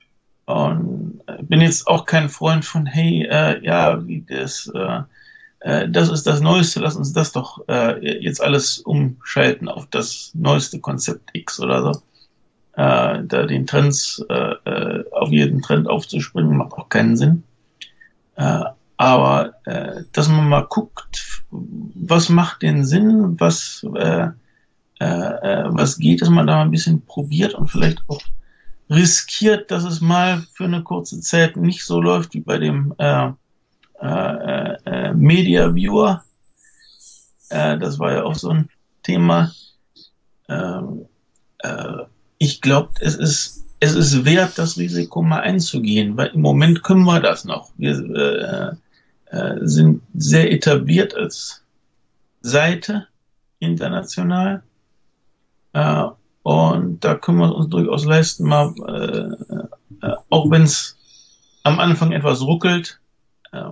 und bin jetzt auch kein Freund von, hey, äh, ja, wie das, äh, äh, das ist das Neueste, lass uns das doch äh, jetzt alles umschalten auf das neueste Konzept X oder so. Äh, da den Trends, äh, äh, auf jeden Trend aufzuspringen, macht auch keinen Sinn. Äh, aber äh, dass man mal guckt, was macht den Sinn, was äh, äh, was geht, dass man da mal ein bisschen probiert und vielleicht auch riskiert, dass es mal für eine kurze Zeit nicht so läuft wie bei dem äh, äh, äh, Media Viewer. Äh, das war ja auch so ein Thema. Äh, äh, ich glaube, es ist es ist wert, das Risiko mal einzugehen, weil im Moment können wir das noch. Wir äh, äh, sind sehr etabliert als Seite international. Äh, und da können wir uns durchaus leisten, mal, äh, äh, auch wenn es am Anfang etwas ruckelt, äh,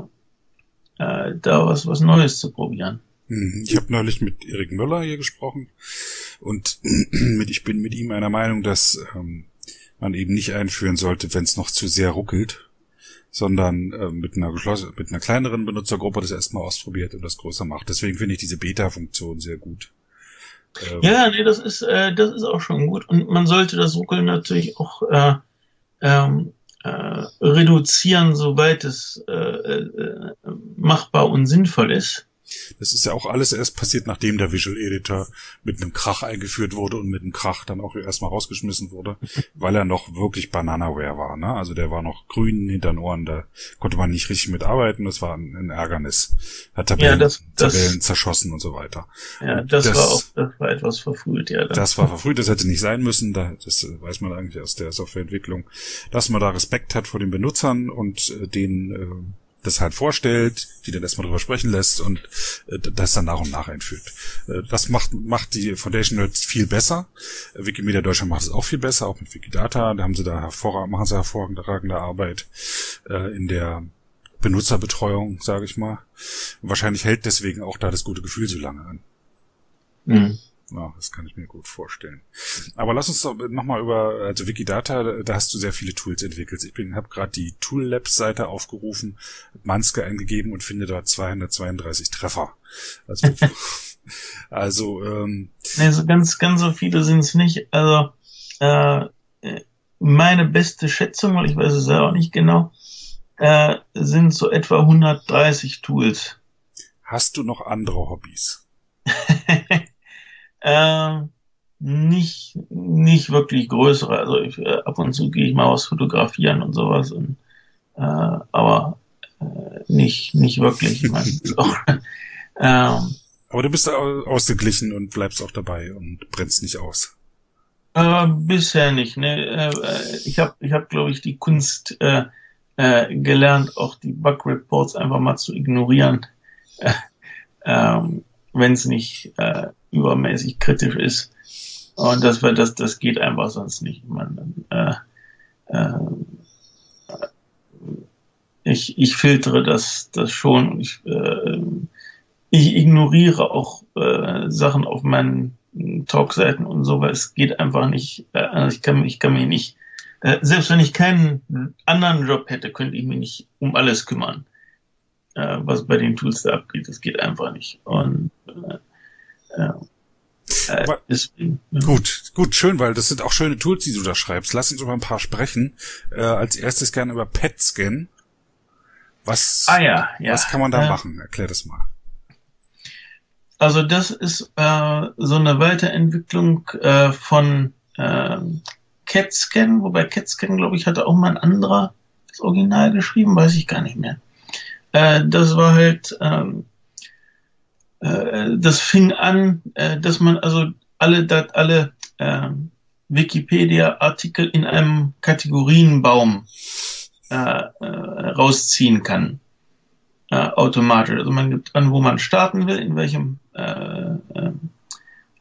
äh, da was, was Neues zu probieren. Ich habe neulich mit Erik Möller hier gesprochen und mit, ich bin mit ihm einer Meinung, dass ähm, man eben nicht einführen sollte, wenn es noch zu sehr ruckelt, sondern äh, mit einer geschlossen, mit einer kleineren Benutzergruppe das erstmal ausprobiert und das größer macht. Deswegen finde ich diese Beta-Funktion sehr gut. Ähm, ja, nee, das ist äh, das ist auch schon gut und man sollte das Ruckeln natürlich auch äh, ähm, äh, reduzieren, soweit es äh, äh, machbar und sinnvoll ist. Das ist ja auch alles erst passiert, nachdem der Visual Editor mit einem Krach eingeführt wurde und mit einem Krach dann auch erstmal rausgeschmissen wurde, weil er noch wirklich Bananaware war, ne? Also der war noch grün hinter den Ohren, da konnte man nicht richtig mitarbeiten, das war ein, ein Ärgernis. Hat Tabellen, ja, das, das, Tabellen zerschossen und so weiter. Ja, das, das war auch, das war etwas verfrüht, ja. Dann. Das war verfrüht, das hätte nicht sein müssen, da, das weiß man eigentlich aus der Softwareentwicklung, dass man da Respekt hat vor den Benutzern und äh, den äh, das halt vorstellt, die dann erstmal drüber sprechen lässt und äh, das dann nach und nach einführt. Äh, das macht macht die Foundation Nerds viel besser. Äh, Wikimedia Deutschland macht es auch viel besser, auch mit Wikidata. Da haben sie da hervorragend, machen sie hervorragende Arbeit äh, in der Benutzerbetreuung, sage ich mal. Und wahrscheinlich hält deswegen auch da das gute Gefühl so lange an. Mhm. Ja, das kann ich mir gut vorstellen. Aber lass uns doch nochmal über, also Wikidata, da hast du sehr viele Tools entwickelt. Ich bin, habe gerade die Tool Labs Seite aufgerufen, Manske eingegeben und finde da zweihundertzweiunddreißig Treffer. Also, also ähm, nee, so ganz, ganz so viele sind es nicht. Also äh, meine beste Schätzung, weil ich weiß es ja auch nicht genau, äh, sind so etwa hundertdreißig Tools. Hast du noch andere Hobbys? Äh, nicht, nicht wirklich größere. Also ich, äh, ab und zu gehe ich mal was fotografieren und sowas. Und, äh, aber äh, nicht, nicht wirklich. Ich meine, auch, ähm, aber du bist ausgeglichen und bleibst auch dabei und brennst nicht aus. Äh, bisher nicht. Ne? Äh, ich habe, ich hab, glaube ich, die Kunst äh, äh, gelernt, auch die Bug Reports einfach mal zu ignorieren, äh, ähm, wenn es nicht äh, übermäßig kritisch ist. Und das, das, das geht einfach sonst nicht. Man, äh, äh, ich, ich filtere das, das schon. Ich, äh, ich ignoriere auch äh, Sachen auf meinen Talkseiten und so, weil es geht einfach nicht. Äh, also ich kann, ich kann mich nicht. Äh, selbst wenn ich keinen anderen Job hätte, könnte ich mich nicht um alles kümmern, äh, was bei den Tools da abgeht. Das geht einfach nicht. Und äh, äh, Aber, deswegen, ja. Gut, gut, schön, weil das sind auch schöne Tools, die du da schreibst. Lass uns über ein paar sprechen. Äh, als erstes gerne über PetScan. Was, ah, ja, ja. was kann man da äh, machen? Erklär das mal. Also das ist äh, so eine Weiterentwicklung äh, von äh, CatScan, wobei CatScan, glaube ich, hatte auch mal ein anderer das Original geschrieben, weiß ich gar nicht mehr. Äh, das war halt, ähm, äh, das fing an, äh, dass man also alle, dat, alle äh, Wikipedia-Artikel in einem Kategorienbaum äh, äh, rausziehen kann. Äh, automatisch. Also man gibt an, wo man starten will, in welchem äh, äh,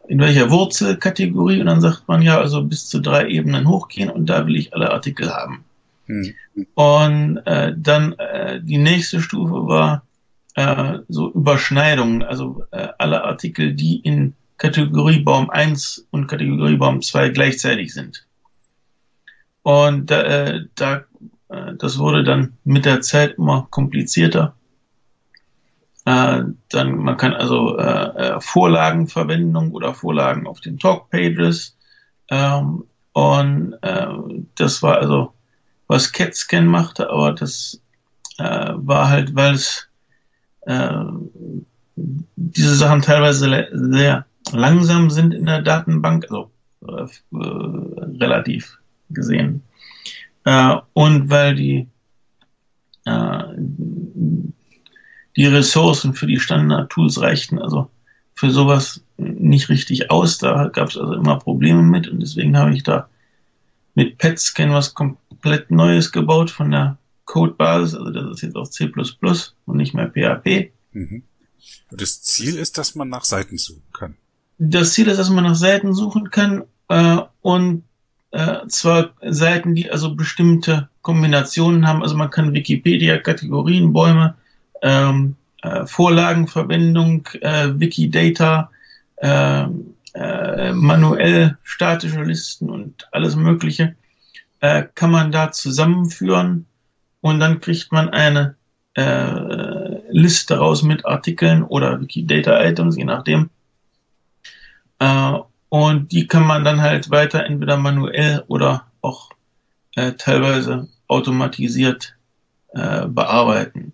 in welcher Wurzelkategorie, und dann sagt man ja, also bis zu drei Ebenen hochgehen und da will ich alle Artikel haben. Hm. Und äh, dann äh, die nächste Stufe war äh, so Überschneidungen, also äh, alle Artikel, die in Kategoriebaum eins und Kategoriebaum zwei gleichzeitig sind. Und äh, da, äh, das wurde dann mit der Zeit immer komplizierter. Äh, dann, man kann also äh, Vorlagenverwendung oder Vorlagen auf den Talkpages. Ähm, und äh, das war also, was CatScan machte, aber das äh, war halt, weil es äh, diese Sachen teilweise sehr langsam sind in der Datenbank, also äh, relativ gesehen. Äh, und weil die äh, die Ressourcen für die Standard-Tools reichten also für sowas nicht richtig aus. Da gab es also immer Probleme mit und deswegen habe ich da mit PetScan was komplett Neues gebaut von der Codebasis. Also das ist jetzt auch C plus plus und nicht mehr P H P. Mhm. Und das Ziel ist, dass man nach Seiten suchen kann. Das Ziel ist, dass man nach Seiten suchen kann äh, und äh, zwar Seiten, die also bestimmte Kombinationen haben. Also man kann Wikipedia, Kategorienbäume, ähm, äh, Vorlagenverwendung, äh, Wikidata, äh, äh, manuell statische Listen und alles Mögliche äh, kann man da zusammenführen und dann kriegt man eine äh, Liste raus mit Artikeln oder Wikidata-Items, je nachdem. Äh, und die kann man dann halt weiter entweder manuell oder auch äh, teilweise automatisiert äh, bearbeiten.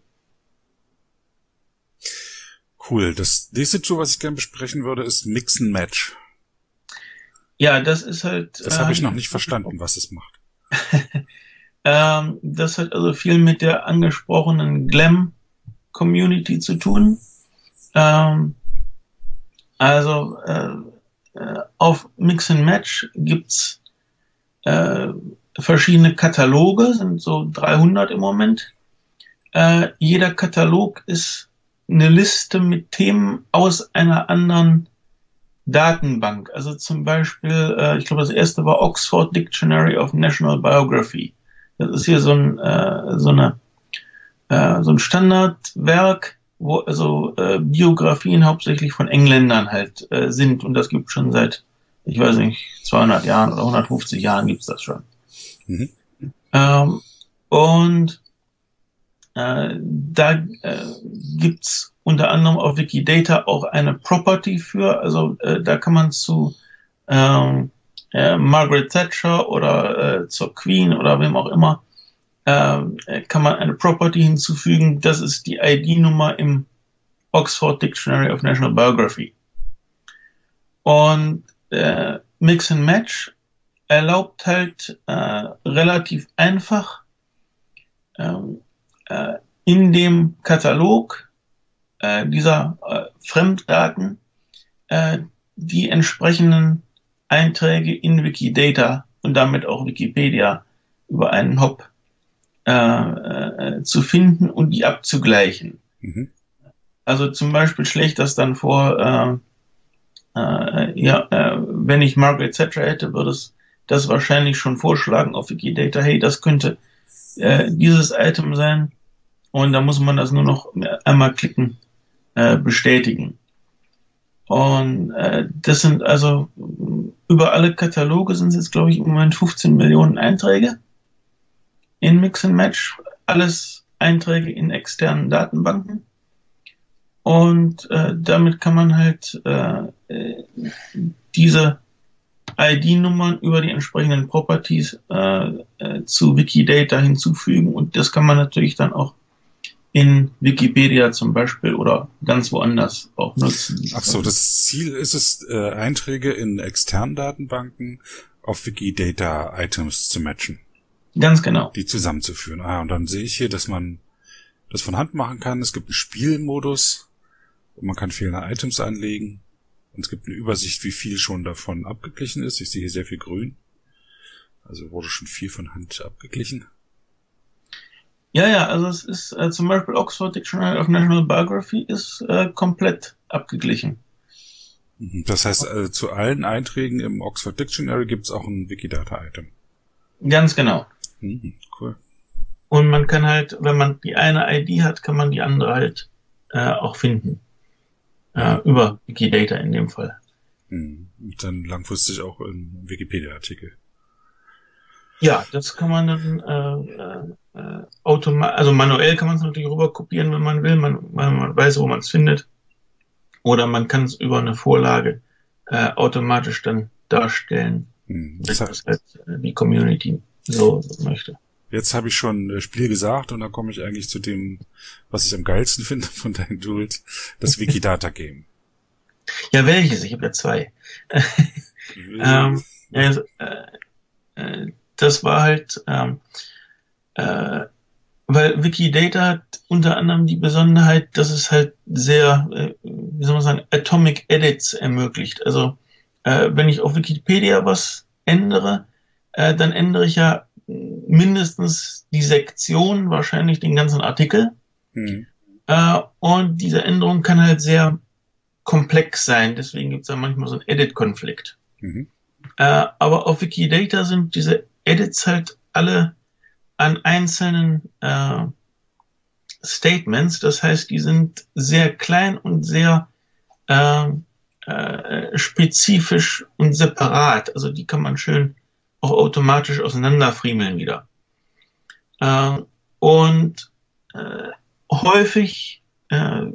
Cool. Das nächste Tool, was ich gerne besprechen würde, ist Mix and Match. Ja, das ist halt... Das äh, habe ich noch nicht verstanden, was es macht. ähm, das hat also viel mit der angesprochenen Glam-Community zu tun. Ähm, also äh, auf Mix and Match gibt's äh, verschiedene Kataloge, sind so dreihundert im Moment. Äh, jeder Katalog ist eine Liste mit Themen aus einer anderen Datenbank. Also zum Beispiel, äh, ich glaube, das erste war Oxford Dictionary of National Biography. Das ist hier so ein, äh, so eine, äh, so ein Standardwerk, wo also äh, Biografien hauptsächlich von Engländern halt äh, sind. Und das gibt schon seit, ich weiß nicht, zweihundert Jahren oder hundertfünfzig Jahren gibt's das schon. Mhm. Ähm, und Äh, da äh, gibt's unter anderem auf Wikidata auch eine Property für, also äh, da kann man zu ähm, äh, Margaret Thatcher oder äh, zur Queen oder wem auch immer, äh, kann man eine Property hinzufügen, das ist die I D-Nummer im Oxford Dictionary of National Biography. Und äh, Mix and Match erlaubt halt äh, relativ einfach ähm, in dem Katalog äh, dieser äh, Fremddaten äh, die entsprechenden Einträge in Wikidata und damit auch Wikipedia über einen Hop äh, äh, zu finden und die abzugleichen. Mhm. Also zum Beispiel schlägt das dann vor, äh, äh, ja, äh, wenn ich Margaret Thatcher hätte, würde es das wahrscheinlich schon vorschlagen auf Wikidata, hey, das könnte äh, dieses Item sein. Und da muss man das nur noch einmal klicken, äh, bestätigen. Und äh, das sind also über alle Kataloge sind es jetzt, glaube ich, im Moment fünfzehn Millionen Einträge in Mix and Match. Alles Einträge in externen Datenbanken. Und äh, damit kann man halt äh, diese I D-Nummern über die entsprechenden Properties äh, äh, zu Wikidata hinzufügen. Und das kann man natürlich dann auch in Wikipedia zum Beispiel oder ganz woanders auch nutzen. Ach so, das Ziel ist es, äh, Einträge in externen Datenbanken auf Wikidata-Items zu matchen. Ganz genau. Die zusammenzuführen. Ah, und dann sehe ich hier, dass man das von Hand machen kann. Es gibt einen Spielmodus und man kann fehlende Items anlegen. Und es gibt eine Übersicht, wie viel schon davon abgeglichen ist. Ich sehe hier sehr viel grün. Also wurde schon viel von Hand abgeglichen. Ja, ja, also es ist äh, zum Beispiel Oxford Dictionary of National Biography ist äh, komplett abgeglichen. Das heißt, also zu allen Einträgen im Oxford Dictionary gibt's auch ein Wikidata-Item. Ganz genau. Mhm, cool. Und man kann halt, wenn man die eine I D hat, kann man die andere halt äh, auch finden. Äh, über Wikidata in dem Fall. Mhm. Und dann langfristig auch im Wikipedia-Artikel. Ja, das kann man dann äh, äh, automatisch, also manuell kann man es natürlich rüber kopieren, wenn man will, man, man, man weiß, wo man es findet. Oder man kann es über eine Vorlage äh, automatisch dann darstellen, Mhm. wenn Das das heißt, halt die Community so möchte. jetzt habe ich schon äh, Spiel gesagt und dann komme ich eigentlich zu dem, was ich am geilsten finde von deinen Tools, das Wikidata-Game. Ja, welches? Ich habe ja zwei. ähm, also, äh, äh, das war halt, ähm, äh, weil Wikidata hat unter anderem die Besonderheit, dass es halt sehr, äh, wie soll man sagen, Atomic Edits ermöglicht. Also äh, wenn ich auf Wikipedia was ändere, äh, dann ändere ich ja mindestens die Sektion, wahrscheinlich den ganzen Artikel. Mhm. Äh, und diese Änderung kann halt sehr komplex sein. Deswegen gibt es da manchmal so einen Edit-Konflikt. Mhm. Äh, aber auf Wikidata sind diese Edits halt alle an einzelnen äh, Statements. Das heißt, die sind sehr klein und sehr äh, äh, spezifisch und separat. Also die kann man schön auch automatisch auseinanderfriemeln wieder. Äh, und äh, häufig äh,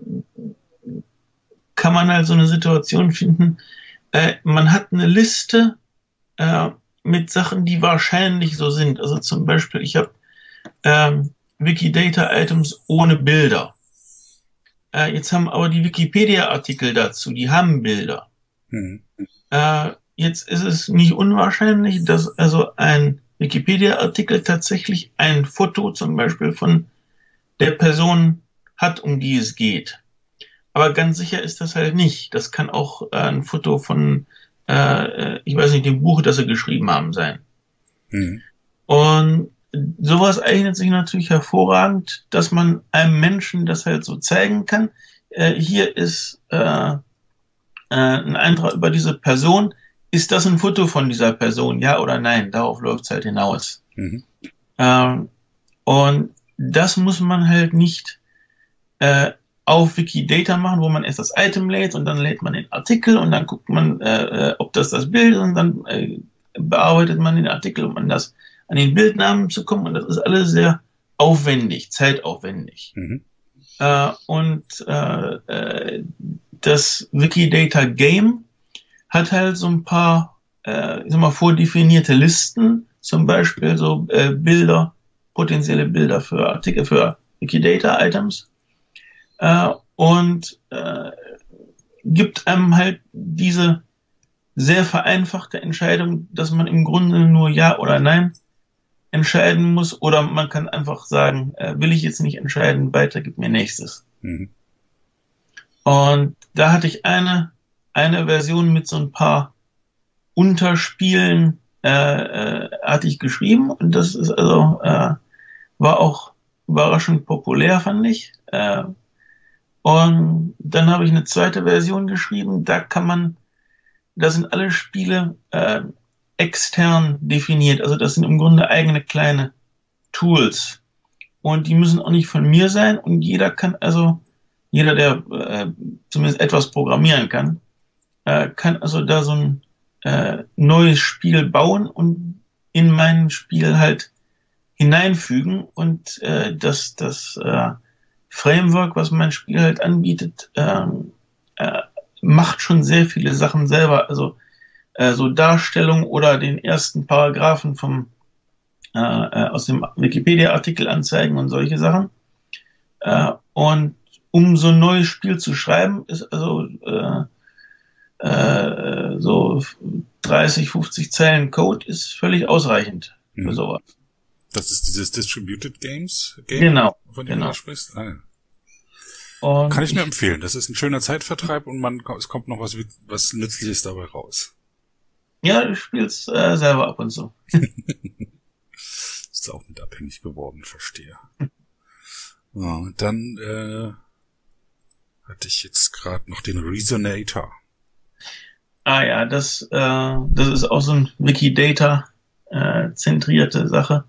kann man halt so eine Situation finden, äh, man hat eine Liste äh, mit Sachen, die wahrscheinlich so sind. Also zum Beispiel, ich habe ähm, Wikidata-Items ohne Bilder. Äh, jetzt haben aber die Wikipedia-Artikel dazu, die haben Bilder. Mhm. Äh, jetzt ist es nicht unwahrscheinlich, dass also ein Wikipedia-Artikel tatsächlich ein Foto zum Beispiel von der Person hat, um die es geht. Aber ganz sicher ist das halt nicht. Das kann auch äh, ein Foto von, äh, ich weiß nicht, dem Buch, das sie geschrieben haben, sein. Mhm. Und sowas eignet sich natürlich hervorragend, dass man einem Menschen das halt so zeigen kann. Äh, hier ist äh, äh, ein Eintrag über diese Person. Ist das ein Foto von dieser Person? Ja oder nein? Darauf läuft es halt hinaus. Mhm. Ähm, und das muss man halt nicht äh, auf Wikidata machen, wo man erst das Item lädt und dann lädt man den Artikel und dann guckt man, äh, ob das das Bild ist und dann äh, bearbeitet man den Artikel, um an, das, an den Bildnamen zu kommen. Und das ist alles sehr aufwendig, zeitaufwendig. Mhm. Äh, und äh, äh, das Wikidata Game hat halt so ein paar, äh, ich sag mal, vordefinierte Listen, zum Beispiel so äh, Bilder, potenzielle Bilder für Artikel, für Wikidata-Items. Äh, und äh, gibt einem halt diese sehr vereinfachte Entscheidung, dass man im Grunde nur Ja oder Nein entscheiden muss, oder man kann einfach sagen, äh, will ich jetzt nicht entscheiden, weiter, gib mir nächstes. Mhm. Und da hatte ich eine, eine Version mit so ein paar Unterspielen, äh, äh, hatte ich geschrieben, und das ist also, äh, war auch überraschend populär, fand ich. Äh, Und dann habe ich eine zweite Version geschrieben, da kann man, da sind alle Spiele äh, extern definiert. Also das sind im Grunde eigene kleine Tools. Und die müssen auch nicht von mir sein. Und jeder kann also, jeder, der äh, zumindest etwas programmieren kann, äh, kann also da so ein äh, neues Spiel bauen und in mein Spiel halt hineinfügen. Und äh, das, das äh, Framework, was mein Spiel halt anbietet, ähm, äh, macht schon sehr viele Sachen selber. Also äh, so Darstellung oder den ersten Paragraphen vom äh, äh, aus dem Wikipedia-Artikel anzeigen und solche Sachen. Äh, und um so ein neues Spiel zu schreiben, ist also äh, äh, so dreißig, fünfzig Zeilen Code ist völlig ausreichend für Mhm. sowas. Das ist dieses Distributed Games Game, Genau, von dem genau. du sprichst. Ah, ja. Und Kann ich nur ich, empfehlen. Das ist ein schöner Zeitvertreib und man es kommt noch was was Nützliches dabei raus. ja, ich spiel's äh, selber ab und zu. Ist auch mit abhängig geworden, verstehe. Ja, dann äh, hatte ich jetzt gerade noch den Resonator. Ah ja, das, äh, das ist auch so ein Wikidata-zentrierte Sache.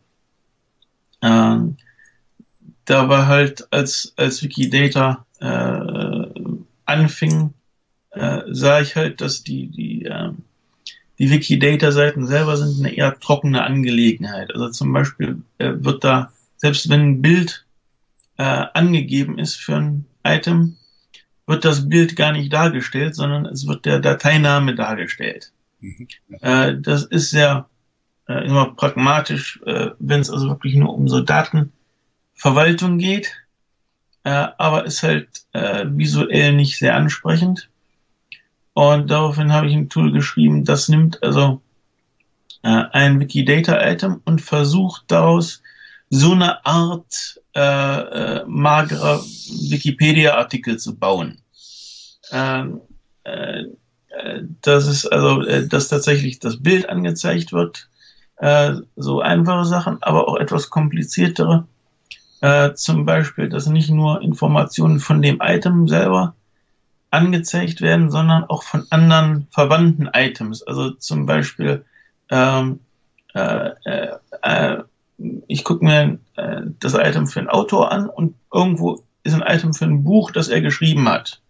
Ähm, da war halt, als, als Wikidata äh, anfing, äh, sah ich halt, dass die, die, äh, die Wikidata-Seiten selber sind eine eher trockene Angelegenheit. Also zum Beispiel äh, wird da, selbst wenn ein Bild äh, angegeben ist für ein Item, wird das Bild gar nicht dargestellt, sondern es wird der Dateiname dargestellt. Mhm. Äh, das ist sehr äh, immer pragmatisch, äh, wenn es also wirklich nur um so Datenverwaltung geht, äh, aber ist halt äh, visuell nicht sehr ansprechend. Und daraufhin habe ich ein Tool geschrieben, das nimmt also äh, ein Wikidata-Item und versucht daraus so eine Art äh, äh, magerer Wikipedia-Artikel zu bauen. Ähm, äh, äh, das ist also, äh, dass tatsächlich das Bild angezeigt wird, äh, so einfache Sachen, aber auch etwas kompliziertere. Äh, zum Beispiel, dass nicht nur Informationen von dem Item selber angezeigt werden, sondern auch von anderen verwandten Items. Also zum Beispiel, ähm, äh, äh, äh, ich gucke mir äh, das Item für einen Autor an und irgendwo ist ein Item für ein Buch, das er geschrieben hat.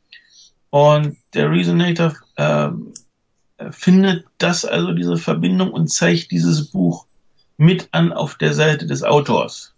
Und der Reasonator äh, findet das, also diese Verbindung, und zeigt dieses Buch mit an auf der Seite des Autors.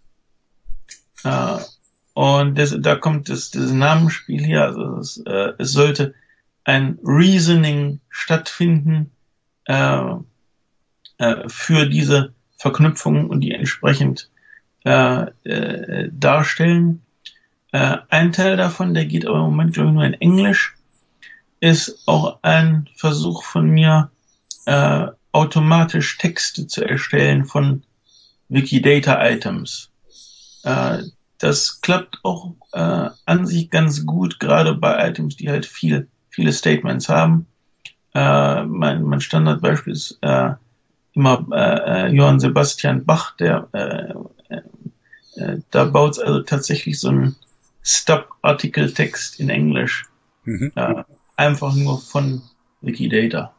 Äh, und das, da kommt das, das Namensspiel hier. Also es, äh, es sollte ein Reasoning stattfinden äh, äh, für diese Verknüpfungen und die entsprechend äh, äh, darstellen. Äh, ein Teil davon, der geht aber im Moment, glaube ich, nur in Englisch, ist auch ein Versuch von mir, äh, automatisch Texte zu erstellen von Wikidata-Items. Äh, das klappt auch äh, an sich ganz gut, gerade bei Items, die halt viel, viele Statements haben. Äh, mein, mein Standardbeispiel ist äh, immer äh, Johann Sebastian Bach, der äh, äh, da baut es also tatsächlich so einen Stub-Artikel-Text in Englisch. Mhm. Äh, einfach nur von Wikidata.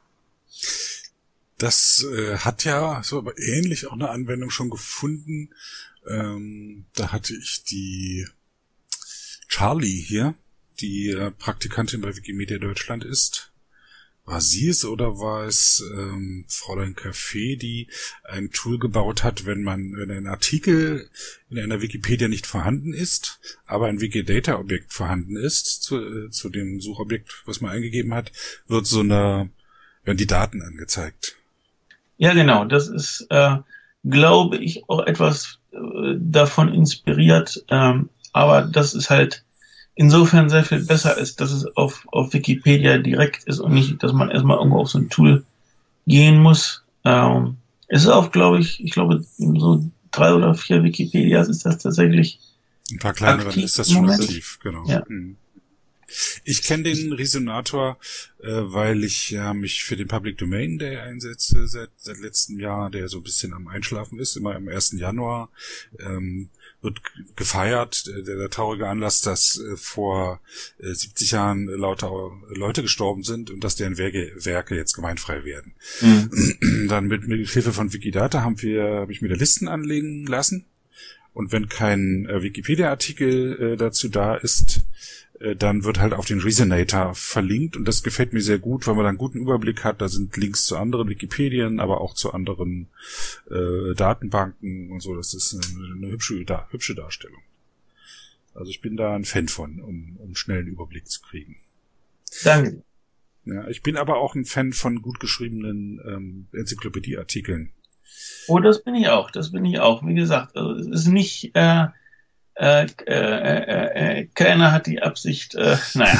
Das äh, hat ja so aber ähnlich auch eine Anwendung schon gefunden. Ähm, da hatte ich die Charlie hier, die äh, Praktikantin bei Wikimedia Deutschland ist. War sie es oder war es ähm, Fräulein Café, die ein Tool gebaut hat, wenn man wenn ein Artikel in einer Wikipedia nicht vorhanden ist, aber ein Wikidata-Objekt vorhanden ist, zu, äh, zu dem Suchobjekt, was man eingegeben hat, wird so eine, werden die Daten angezeigt. Ja, genau. Das ist, äh, glaube ich, auch etwas äh, davon inspiriert. Ähm, aber das ist halt insofern sehr viel besser ist, dass es auf, auf Wikipedia direkt ist und nicht, dass man erstmal irgendwo auf so ein Tool gehen muss. Ähm, es ist auch, glaube ich, ich glaube, so drei oder vier Wikipedias ist das tatsächlich. Ein paar kleineren aktiv ist das im schon Moment. aktiv, genau. Ja. Hm. Ich kenne den Resonator, äh, weil ich ja mich für den Public Domain Day einsetze seit, seit letztem Jahr, der so ein bisschen am Einschlafen ist, immer am ersten Januar. Ähm, wird gefeiert, der, der traurige Anlass, dass äh, vor äh, siebzig Jahren lauter Leute gestorben sind und dass deren Werke, Werke jetzt gemeinfrei werden. Mhm. Dann mit, mit Hilfe von Wikidata haben wir, habe ich mir da Listen anlegen lassen. Und wenn kein äh, Wikipedia-Artikel äh, dazu da ist, äh, dann wird halt auf den Reasonator verlinkt. Und das gefällt mir sehr gut, weil man dann einen guten Überblick hat. Da sind Links zu anderen Wikipedien, aber auch zu anderen äh, Datenbanken und so. Das ist eine, eine hübsche, da, hübsche Darstellung. Also ich bin da ein Fan von, um, um schnell einen Überblick zu kriegen. Danke. Ja, ich bin aber auch ein Fan von gut geschriebenen ähm, Enzyklopädieartikeln. Oh, das bin ich auch, das bin ich auch. Wie gesagt, also es ist nicht, äh, äh, äh, äh, keiner hat die Absicht, äh, naja.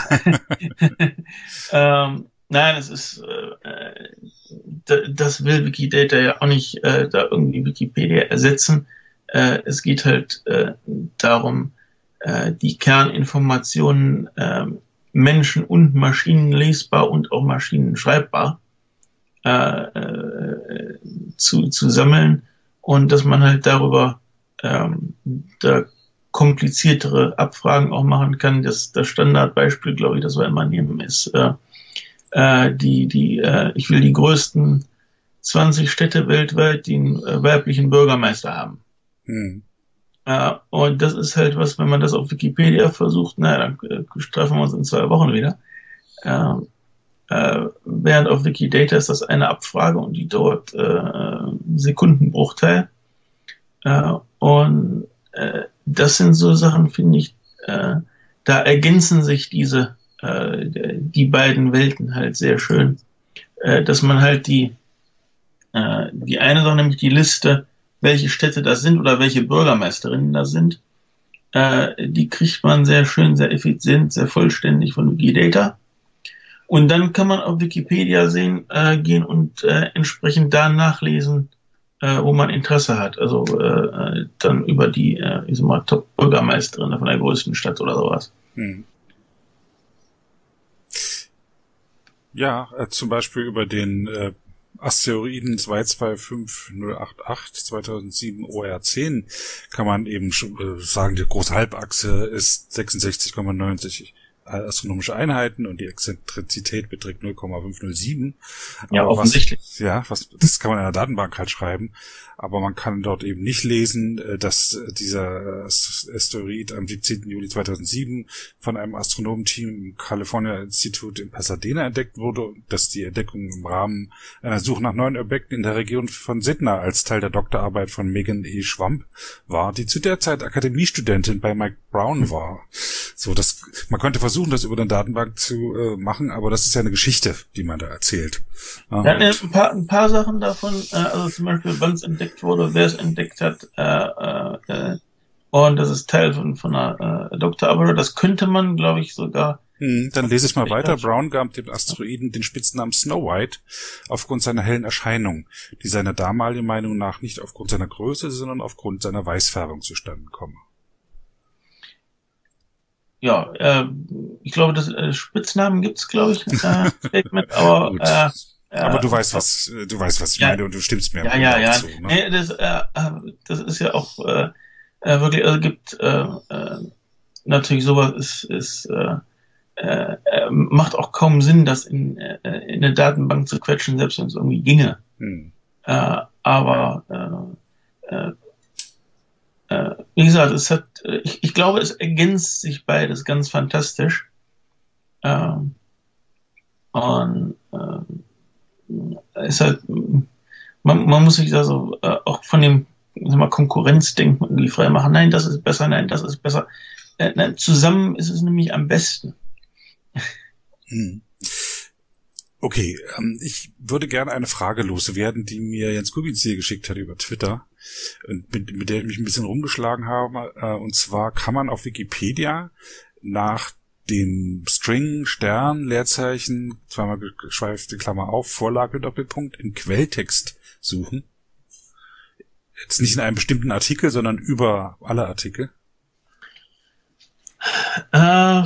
ähm, nein, es ist, äh, das will Wikidata ja auch nicht äh, da irgendwie Wikipedia ersetzen. Äh, es geht halt äh, darum, äh, die Kerninformationen äh, Menschen- und Maschinen lesbar und auch Maschinen schreibbar Äh, äh, zu, zu sammeln und dass man halt darüber ähm, da kompliziertere Abfragen auch machen kann. Das, das Standardbeispiel, glaube ich, das wir immer nehmen, ist äh, äh, die, die, äh, ich will die größten zwanzig Städte weltweit, die einen äh, weiblichen Bürgermeister haben. Hm. Äh, und das ist halt was, wenn man das auf Wikipedia versucht, na, dann äh, treffen wir uns in zwei Wochen wieder. Äh, äh, während auf Wikidata ist das eine Abfrage und die dauert äh, Sekundenbruchteil. Äh, und äh, das sind so Sachen, finde ich, äh, da ergänzen sich diese, äh, die beiden Welten halt sehr schön. Äh, dass man halt die, äh, die eine Sache, nämlich die Liste, welche Städte das sind oder welche Bürgermeisterinnen das sind, äh, die kriegt man sehr schön, sehr effizient, sehr vollständig von Wikidata. Und dann kann man auf Wikipedia sehen, äh, gehen und äh, entsprechend da nachlesen, äh, wo man Interesse hat. Also äh, dann über die, äh, ich sag mal, Top-Bürgermeisterin von der größten Stadt oder sowas. Hm. Ja, äh, zum Beispiel über den äh, Asteroiden zwei zwei fünf null acht acht zweitausendsieben O R zehn kann man eben äh, sagen, die große Halbachse ist sechsundsechzig Komma neunzig astronomische Einheiten und die Exzentrizität beträgt null Komma fünf null sieben. Ja, aber offensichtlich. Was, ja, was, das kann man in der Datenbank halt schreiben, aber man kann dort eben nicht lesen, dass dieser Asteroid am siebzehnten Juli zweitausendsieben von einem Astronomenteam im California Institute in Pasadena entdeckt wurde und dass die Entdeckung im Rahmen einer Suche nach neuen Objekten in der Region von Sedna als Teil der Doktorarbeit von Megan E. Schwamp war, die zu der Zeit Akademiestudentin bei Mike Brown war. So, das, man könnte versuchen, das über eine Datenbank zu äh, machen, aber das ist ja eine Geschichte, die man da erzählt. Ja, ja, ein paar, ein paar Sachen davon, äh, also zum Beispiel, wann es entdeckt wurde, wer es entdeckt hat, äh, äh, und das ist Teil von, von einer äh, Doktorarbeit, das könnte man, glaube ich, sogar. Hm, dann lese ich mal weiter. Brown gab dem Asteroiden den Spitznamen Snow White aufgrund seiner hellen Erscheinung, die seiner damaligen Meinung nach nicht aufgrund seiner Größe, sondern aufgrund seiner Weißfärbung zustande komme. Ja, äh, ich glaube, das äh, Spitznamen gibt's, glaube ich, äh, Statement, aber äh, äh, aber du weißt was, du weißt was ich ja, meine und du stimmst mir ja, ja, ja. zu. Ne? Nee, das, äh, das ist ja auch äh, äh, wirklich, also gibt äh, äh, natürlich sowas ist, ist äh, äh, macht auch kaum Sinn, das in, äh, in eine Datenbank zu quetschen, selbst wenn es irgendwie ginge. Hm. Äh, aber äh, äh, Äh, wie gesagt, es hat, ich, ich glaube, es ergänzt sich beides ganz fantastisch. Ähm, und äh, es hat, man, man muss sich da so äh, auch von dem sag mal, Konkurrenzdenken irgendwie frei machen. Nein, das ist besser, nein, das ist besser. Äh, nein, zusammen ist es nämlich am besten. Hm. Okay, ähm, ich würde gerne eine Frage loswerden, die mir Jens Kubitz hier geschickt hat über Twitter, und mit, mit der ich mich ein bisschen rumgeschlagen habe. Äh, und zwar kann man auf Wikipedia nach dem String, Stern, Leerzeichen, zweimal geschweifte Klammer auf, Vorlage, Doppelpunkt, im Quelltext suchen. Jetzt nicht in einem bestimmten Artikel, sondern über alle Artikel. Äh...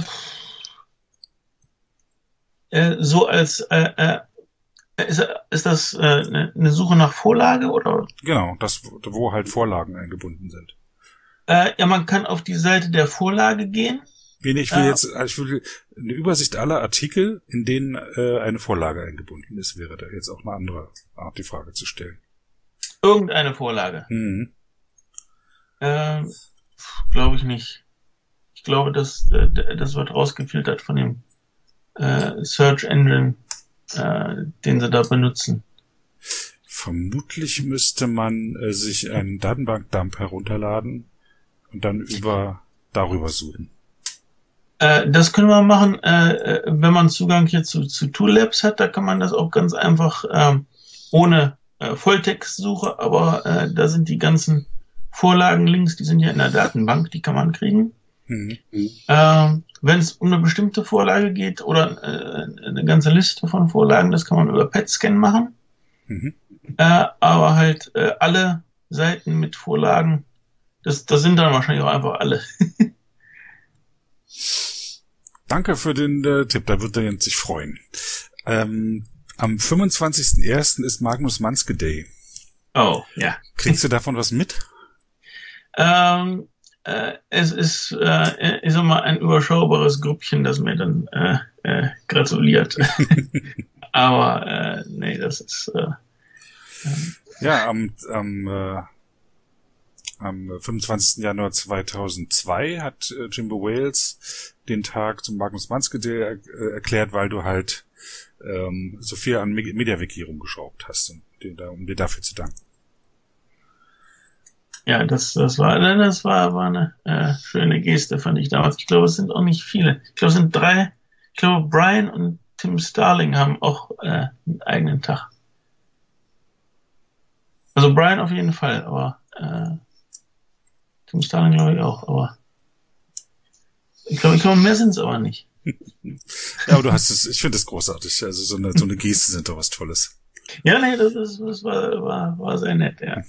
So als äh, äh, ist, ist das äh, eine Suche nach Vorlage oder? Genau, das wo halt Vorlagen eingebunden sind. Äh, ja, man kann auf die Seite der Vorlage gehen. Ich will jetzt, ich will eine Übersicht aller Artikel, in denen äh, eine Vorlage eingebunden ist, wäre da jetzt auch eine andere Art, die Frage zu stellen. Irgendeine Vorlage. Mhm. Äh, glaube ich nicht. Ich glaube, das äh, das wird rausgefiltert von dem Äh, Search Engine, äh, den sie da benutzen. Vermutlich müsste man äh, sich einen Datenbankdump herunterladen und dann über darüber suchen. Äh, das können wir machen, äh, wenn man Zugang hier zu, zu Tool-Labs hat, da kann man das auch ganz einfach äh, ohne äh, Volltextsuche, aber äh, da sind die ganzen Vorlagenlinks, die sind ja in der Datenbank, die kann man kriegen. Mhm. Äh, wenn es um eine bestimmte Vorlage geht oder äh, eine ganze Liste von Vorlagen, das kann man über P E T-Scan machen. Mhm. Äh, aber halt äh, alle Seiten mit Vorlagen, das, das sind dann wahrscheinlich auch einfach alle. Danke für den äh, Tipp, da wird er jetzt sich freuen. Ähm, am fünfundzwanzigsten ersten ist Magnus Manske Day. Oh, ja. Kriegst du davon was mit? Ähm, äh, es ist, äh, ich sag mal, ein überschaubares Grüppchen, das mir dann äh, äh, gratuliert. Aber äh, nee, das ist äh, Ja, am, am, äh, am fünfundzwanzigsten Januar zweitausendzwei hat äh, Jimbo Wales den Tag zum Magnus Manske er, äh, erklärt, weil du halt ähm, so viel an MediaWiki rumgeschraubt hast, und dir da, um dir dafür zu danken. Ja, das, das war, das war, war eine äh, schöne Geste, fand ich damals. Ich glaube, es sind auch nicht viele. Ich glaube, es sind drei. Ich glaube, Brian und Tim Starling haben auch äh, einen eigenen Tag. Also Brian auf jeden Fall, aber äh, Tim Starling glaube ich auch. Aber ich glaube, ich glaube, mehr sind es aber nicht. Ja, aber du hast es. Ich finde es großartig. Also so eine so eine Geste sind doch was Tolles. Ja, nee, das, ist, das war, war, war sehr nett, ja.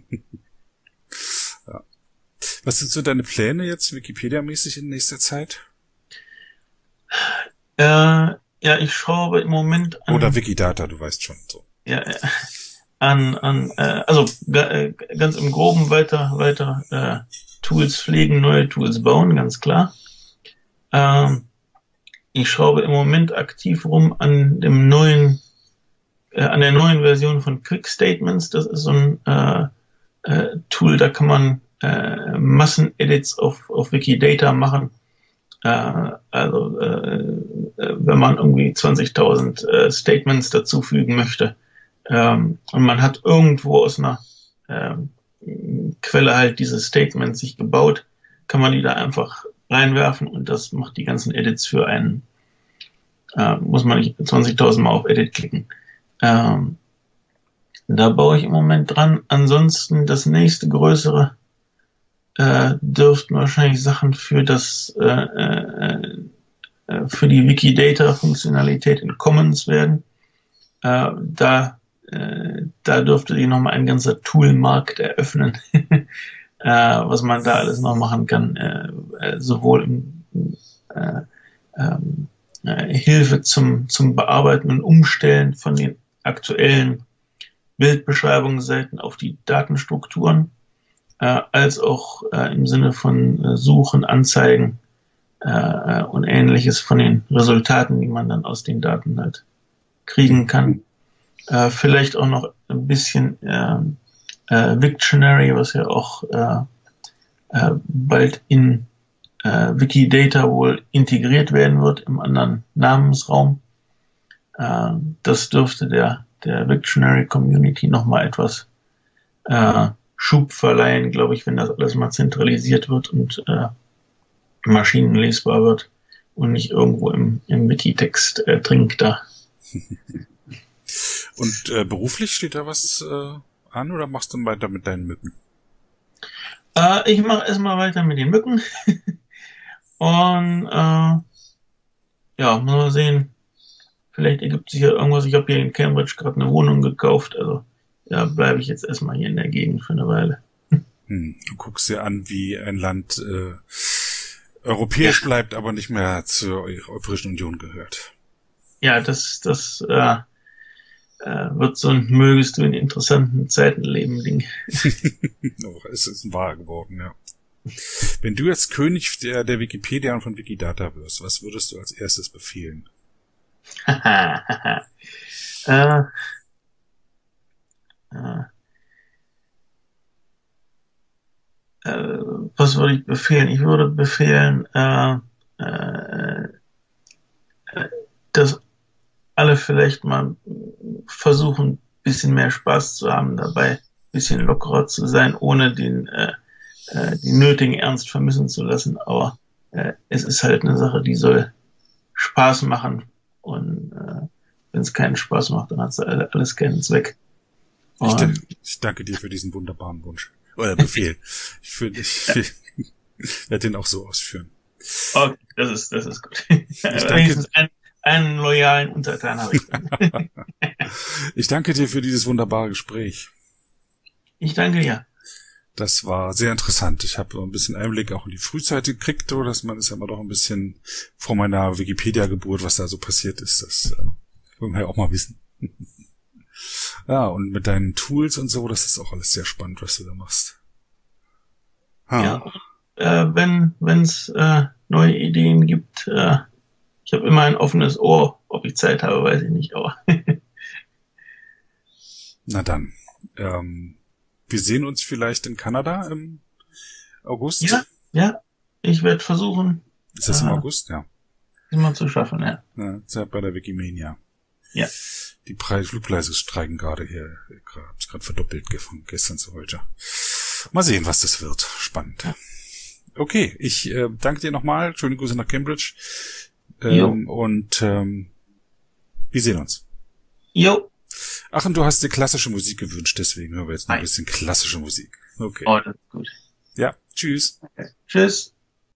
Ja. Was sind so deine Pläne jetzt Wikipedia-mäßig in nächster Zeit? Äh, ja, ich schraube im Moment an... Oder Wikidata, du weißt schon so. Ja, äh, an, an äh, also äh, ganz im Groben weiter, weiter äh, Tools pflegen, neue Tools bauen, ganz klar. Ähm, ich schraube im Moment aktiv rum an dem neuen, äh, an der neuen Version von Quick Statements. Das ist so ein äh, äh, Tool, da kann man äh, Massenedits auf, auf Wikidata machen. Äh, also äh, wenn man irgendwie zwanzigtausend äh, Statements dazufügen möchte, ähm, und man hat irgendwo aus einer ähm, Quelle halt diese Statements sich gebaut, kann man die da einfach reinwerfen und das macht die ganzen Edits für einen. Äh, muss man nicht zwanzigtausend Mal auf Edit klicken. Ähm, da baue ich im Moment dran. Ansonsten das nächste größere äh, dürften wahrscheinlich Sachen für das äh, äh, für die Wikidata-Funktionalität in Commons werden. Äh, da äh, da dürfte sich nochmal ein ganzer Toolmarkt eröffnen, äh, was man da alles noch machen kann, äh, äh, sowohl im äh, ähm, äh, Hilfe zum zum Bearbeiten und Umstellen von den aktuellen Bildbeschreibungsseiten auf die Datenstrukturen, äh, als auch äh, im Sinne von äh, Suchen, Anzeigen äh, und Ähnliches von den Resultaten, die man dann aus den Daten halt kriegen kann. Äh, vielleicht auch noch ein bisschen äh, äh, Wiktionary, was ja auch äh, äh, bald in äh, Wikidata wohl integriert werden wird im anderen Namensraum. Äh, das dürfte der der Wiktionary Community nochmal etwas äh, Schub verleihen, glaube ich, wenn das alles mal zentralisiert wird und äh, maschinenlesbar wird und nicht irgendwo im, im Wikitext äh, trinkt da. Und äh, beruflich steht da was äh, an oder machst du weiter mit deinen Mücken? Äh, ich mache erstmal weiter mit den Mücken. Und äh, ja, mal sehen. Vielleicht ergibt sich ja irgendwas. Ich habe hier in Cambridge gerade eine Wohnung gekauft. Also ja, bleibe ich jetzt erstmal hier in der Gegend für eine Weile. Hm, du guckst dir an, wie ein Land äh, europäisch ja. bleibt, aber nicht mehr zur Europäischen Union gehört. Ja, das, das äh, äh, wird so ein mögest du in interessanten Zeiten leben Ding. Oh, es ist wahr geworden, ja. Wenn du jetzt König der, der Wikipedia und von Wikidata wirst, was würdest du als erstes befehlen? äh, äh, äh, was würde ich befehlen? Ich würde befehlen, äh, äh, dass alle vielleicht mal versuchen, ein bisschen mehr Spaß zu haben dabei, ein bisschen lockerer zu sein, ohne den äh, äh, den nötigen Ernst vermissen zu lassen. Aber äh, es ist halt eine Sache, die soll Spaß machen. Und äh, wenn es keinen Spaß macht, dann hat es alles keinen Zweck. Ich, ich danke dir für diesen wunderbaren Wunsch. Oder Befehl. Ich, für, ich, ja. ich werde den auch so ausführen. Okay, das ist, das ist gut. Wenigstens einen, einen loyalen Untertan habe ich dann. Ich danke dir für dieses wunderbare Gespräch. Ich danke dir. Das war sehr interessant. Ich habe ein bisschen Einblick auch in die Frühzeit gekriegt, so dass man ist ja immer doch ein bisschen vor meiner Wikipedia-Geburt, was da so passiert ist. Das äh, wollen wir ja auch mal wissen. Ja, und mit deinen Tools und so, das ist auch alles sehr spannend, was du da machst. Ha. Ja, äh, wenn es äh, neue Ideen gibt. Äh, ich habe immer ein offenes Ohr. Ob ich Zeit habe, weiß ich nicht, aber Na dann, ähm, wir sehen uns vielleicht in Kanada im August. Ja, ja. Ich werde versuchen. Ist das äh, im August? Ja. Immer zu schaffen, ja. Ja, ist ja bei der Wikimania. Ja. Die Preis Flugpreise steigen gerade hier. Ich hab's gerade verdoppelt von gestern zu heute. Mal sehen, was das wird. Spannend. Ja. Okay, ich äh, danke dir nochmal. Schöne Grüße nach Cambridge. Ähm, und ähm, wir sehen uns. Jo. Ach, und du hast dir klassische Musik gewünscht, deswegen hören wir jetzt noch ein Nein. bisschen klassische Musik. Okay. Oh, das ist gut. Ja, tschüss. Okay. Tschüss.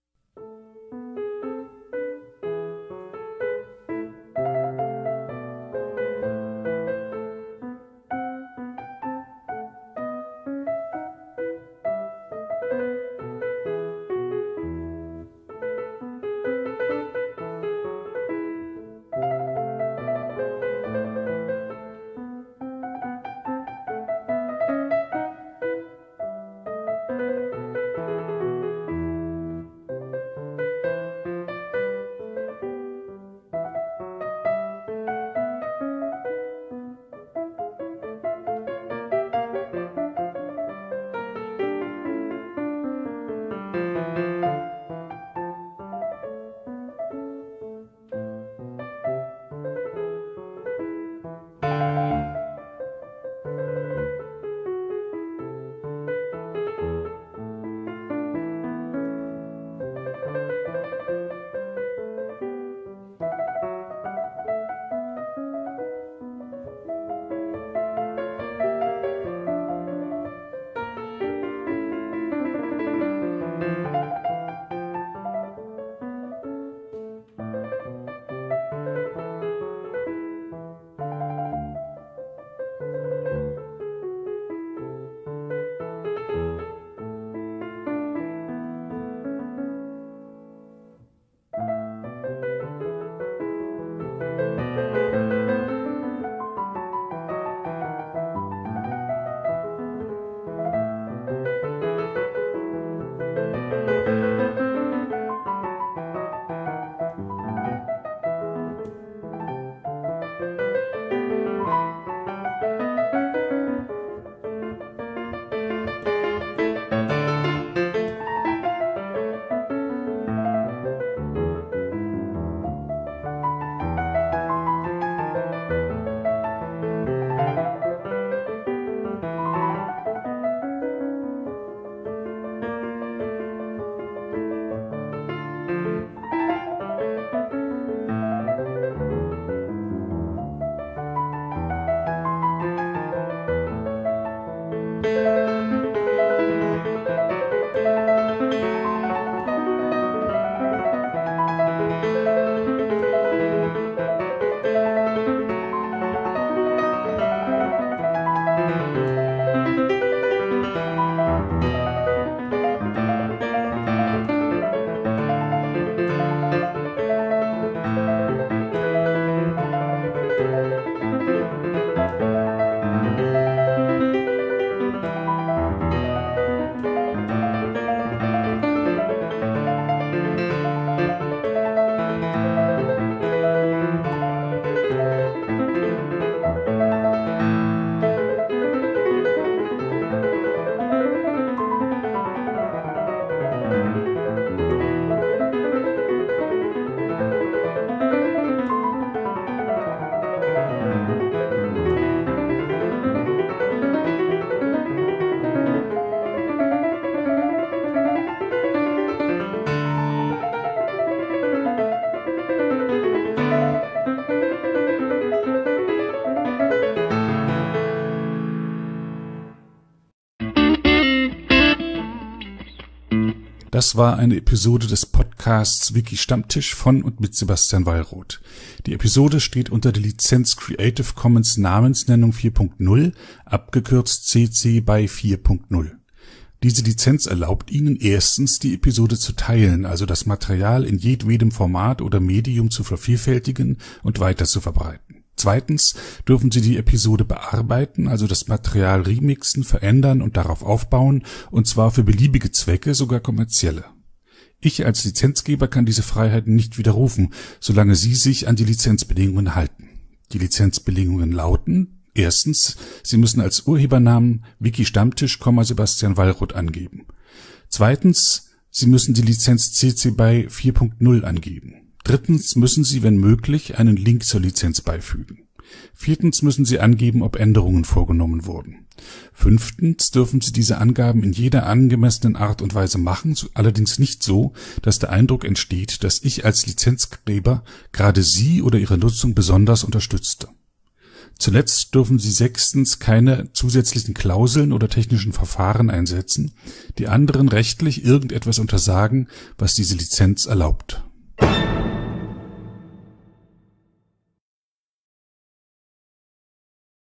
Das war eine Episode des Podcasts Wiki Stammtisch von und mit Sebastian Wallroth. Die Episode steht unter der Lizenz Creative Commons Namensnennung vier Punkt null, abgekürzt C C BY vier Punkt null. Diese Lizenz erlaubt Ihnen erstens, die Episode zu teilen, also das Material in jedwedem Format oder Medium zu vervielfältigen und weiter zu verbreiten. Zweitens dürfen Sie die Episode bearbeiten, also das Material remixen, verändern und darauf aufbauen, und zwar für beliebige Zwecke, sogar kommerzielle. Ich als Lizenzgeber kann diese Freiheiten nicht widerrufen, solange Sie sich an die Lizenzbedingungen halten. Die Lizenzbedingungen lauten: Erstens, Sie müssen als Urhebernamen Wiki Stammtisch, Sebastian Wallroth angeben. Zweitens, Sie müssen die Lizenz C C BY vier Punkt null angeben. Drittens müssen Sie, wenn möglich, einen Link zur Lizenz beifügen. Viertens müssen Sie angeben, ob Änderungen vorgenommen wurden. Fünftens dürfen Sie diese Angaben in jeder angemessenen Art und Weise machen, allerdings nicht so, dass der Eindruck entsteht, dass ich als Lizenzgeber gerade Sie oder Ihre Nutzung besonders unterstützte. Zuletzt dürfen Sie sechstens keine zusätzlichen Klauseln oder technischen Verfahren einsetzen, die anderen rechtlich irgendetwas untersagen, was diese Lizenz erlaubt.